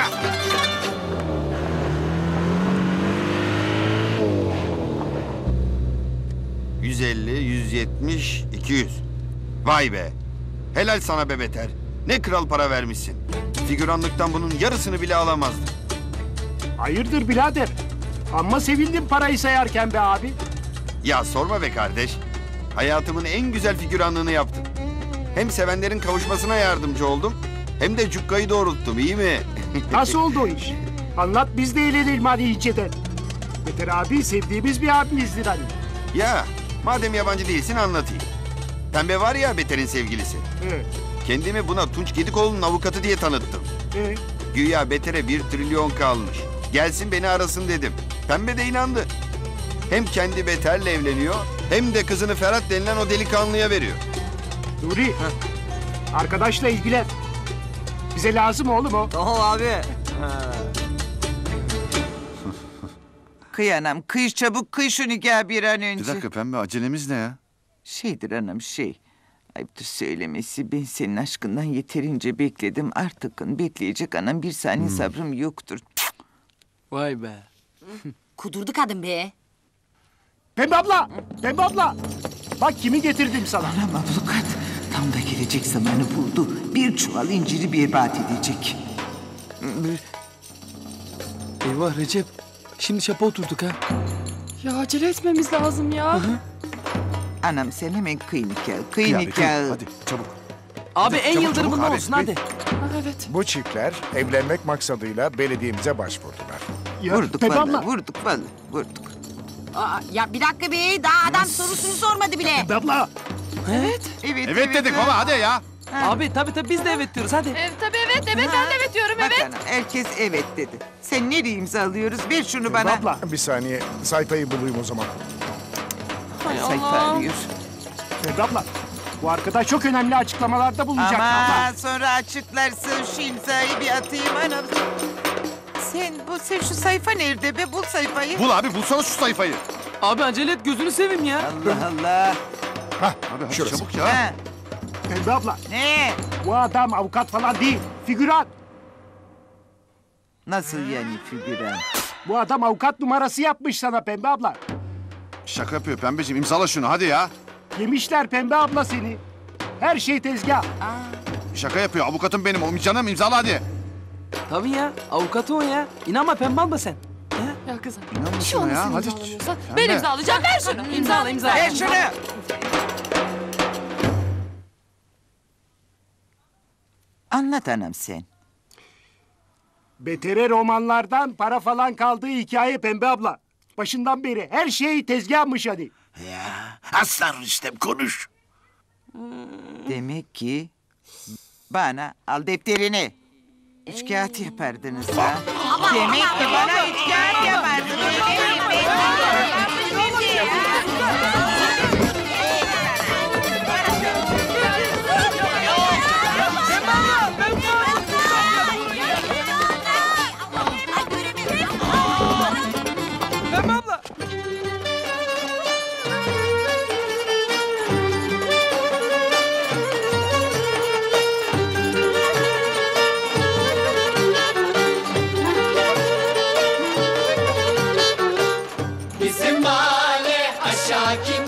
yüz elli, yüz yetmiş, iki yüz. Vay be. Helal sana be beter. Ne kral para vermişsin. Figüranlıktan bunun yarısını bile alamazdı. Hayırdır birader? Amma sevindim parayı sayarken be abi. Ya sorma be kardeş. Hayatımın en güzel figüranlığını yaptım. Hem sevenlerin kavuşmasına yardımcı oldum, hem de cukkayı doğrulttum, iyi mi? Nasıl oldu o iş? Anlat biz de eğlenelim hadi inceden. Beter abi sevdiğimiz bir abimizdir hani. Ya, madem yabancı değilsin anlatayım. Pembe var ya Beter'in sevgilisi. Evet. Kendimi buna Tunç Gedikoğlu'nun avukatı diye tanıttım. Evet. Güya Beter'e bir trilyon kalmış. Gelsin beni arasın dedim. Pembe de inandı. Hem kendi Beter'le evleniyor, hem de kızını Ferhat denilen o delikanlıya veriyor. Nuri, arkadaşla ilgilen. Bize lazım oğlum o. Tamam abi. Kıy anam, kıy çabuk, kıy şu nikahı bir an önce. Bir dakika pembe, acelemiz ne ya? Şeydir anam şey. Ayıptır söylemesi. Ben senin aşkından yeterince bekledim. Artık bekleyecek anam bir saniye Hmm. sabrım yoktur. Vay be. Kudurdu kadın be. Pembe abla, Pembe abla. Bak kimi getirdim sana. Anam avukat tam da gelecek zamanı buldu. Bir çuval inciri berbat edecek. Eyvah Recep. Şimdi şapa oturduk ha. Ya acele etmemiz lazım ya. Anam sen hemen kıy nikahı, kıy Kıy abi, kıy. nikahı. Hadi çabuk. Abi en çabuk, yıldırımında çabuk abi. olsun hadi. Evet. Bu çiftler evlenmek maksadıyla belediyemize başvurdular. Vurduk Pembe vallahi, abla. vurduk vallahi, vurduk. Aa, ya bir dakika be daha adam sorusunu sormadı bile. Pembe abla. Evet. Evet, Evet dedik baba hadi ya. Abi tabii tabii biz de evet diyoruz hadi. Evet tabii evet evet ben de evet diyorum Bak evet. anam, herkes evet dedi. Sen nereye imzalıyoruz? Ver şunu Pembe bana. abla. Bir saniye sayfayı bulayım o zaman. Hay Sayfa Allah. arıyor. Pembe abla. Bu arkadaş çok önemli açıklamalarda bulunacak Ama abla. sonra açıklarsın şu imzayı bir atayım anam. Sen bu sen şu sayfa nerede be? Bul sayfayı. Bul abi bulsana şu sayfayı. Abi acele et gözünü seveyim ya. Allah Allah. Hah, Abi hadi şurası. çabuk ya. Ha, Pembe abla. ne? Bu adam avukat falan değil. Figüran. Nasıl yani figüran? Bu adam avukat numarası yapmış sana Pembe abla. Şaka yapıyor pembeciğim, imzala şunu hadi ya. Yemişler Pembe abla seni. Her şey tezgah. Şaka yapıyor, avukatım benim. O canım imzala hadi. Tabii ya avukatı o ya. İnanma pembe abla sen. Ya kızım. İnanma Şu şuna an ya, nasıl hadi. imzalamıyorsan Pembe. ben imzalayacağım. Ver şunu. İmzala imzala. Ver şunu. Anlat anam sen. Betere romanlardan para falan kaldığı hikaye Pembe abla. Başından beri her şey tezgahmış hadi. Ya aslan Rüstem konuş. Demek ki bana al defterini. Üç kağıt yapardınız ha. Demek ki bana üç kağıt yapardınız. Pembe abla. Bizim mahalle aşağı kim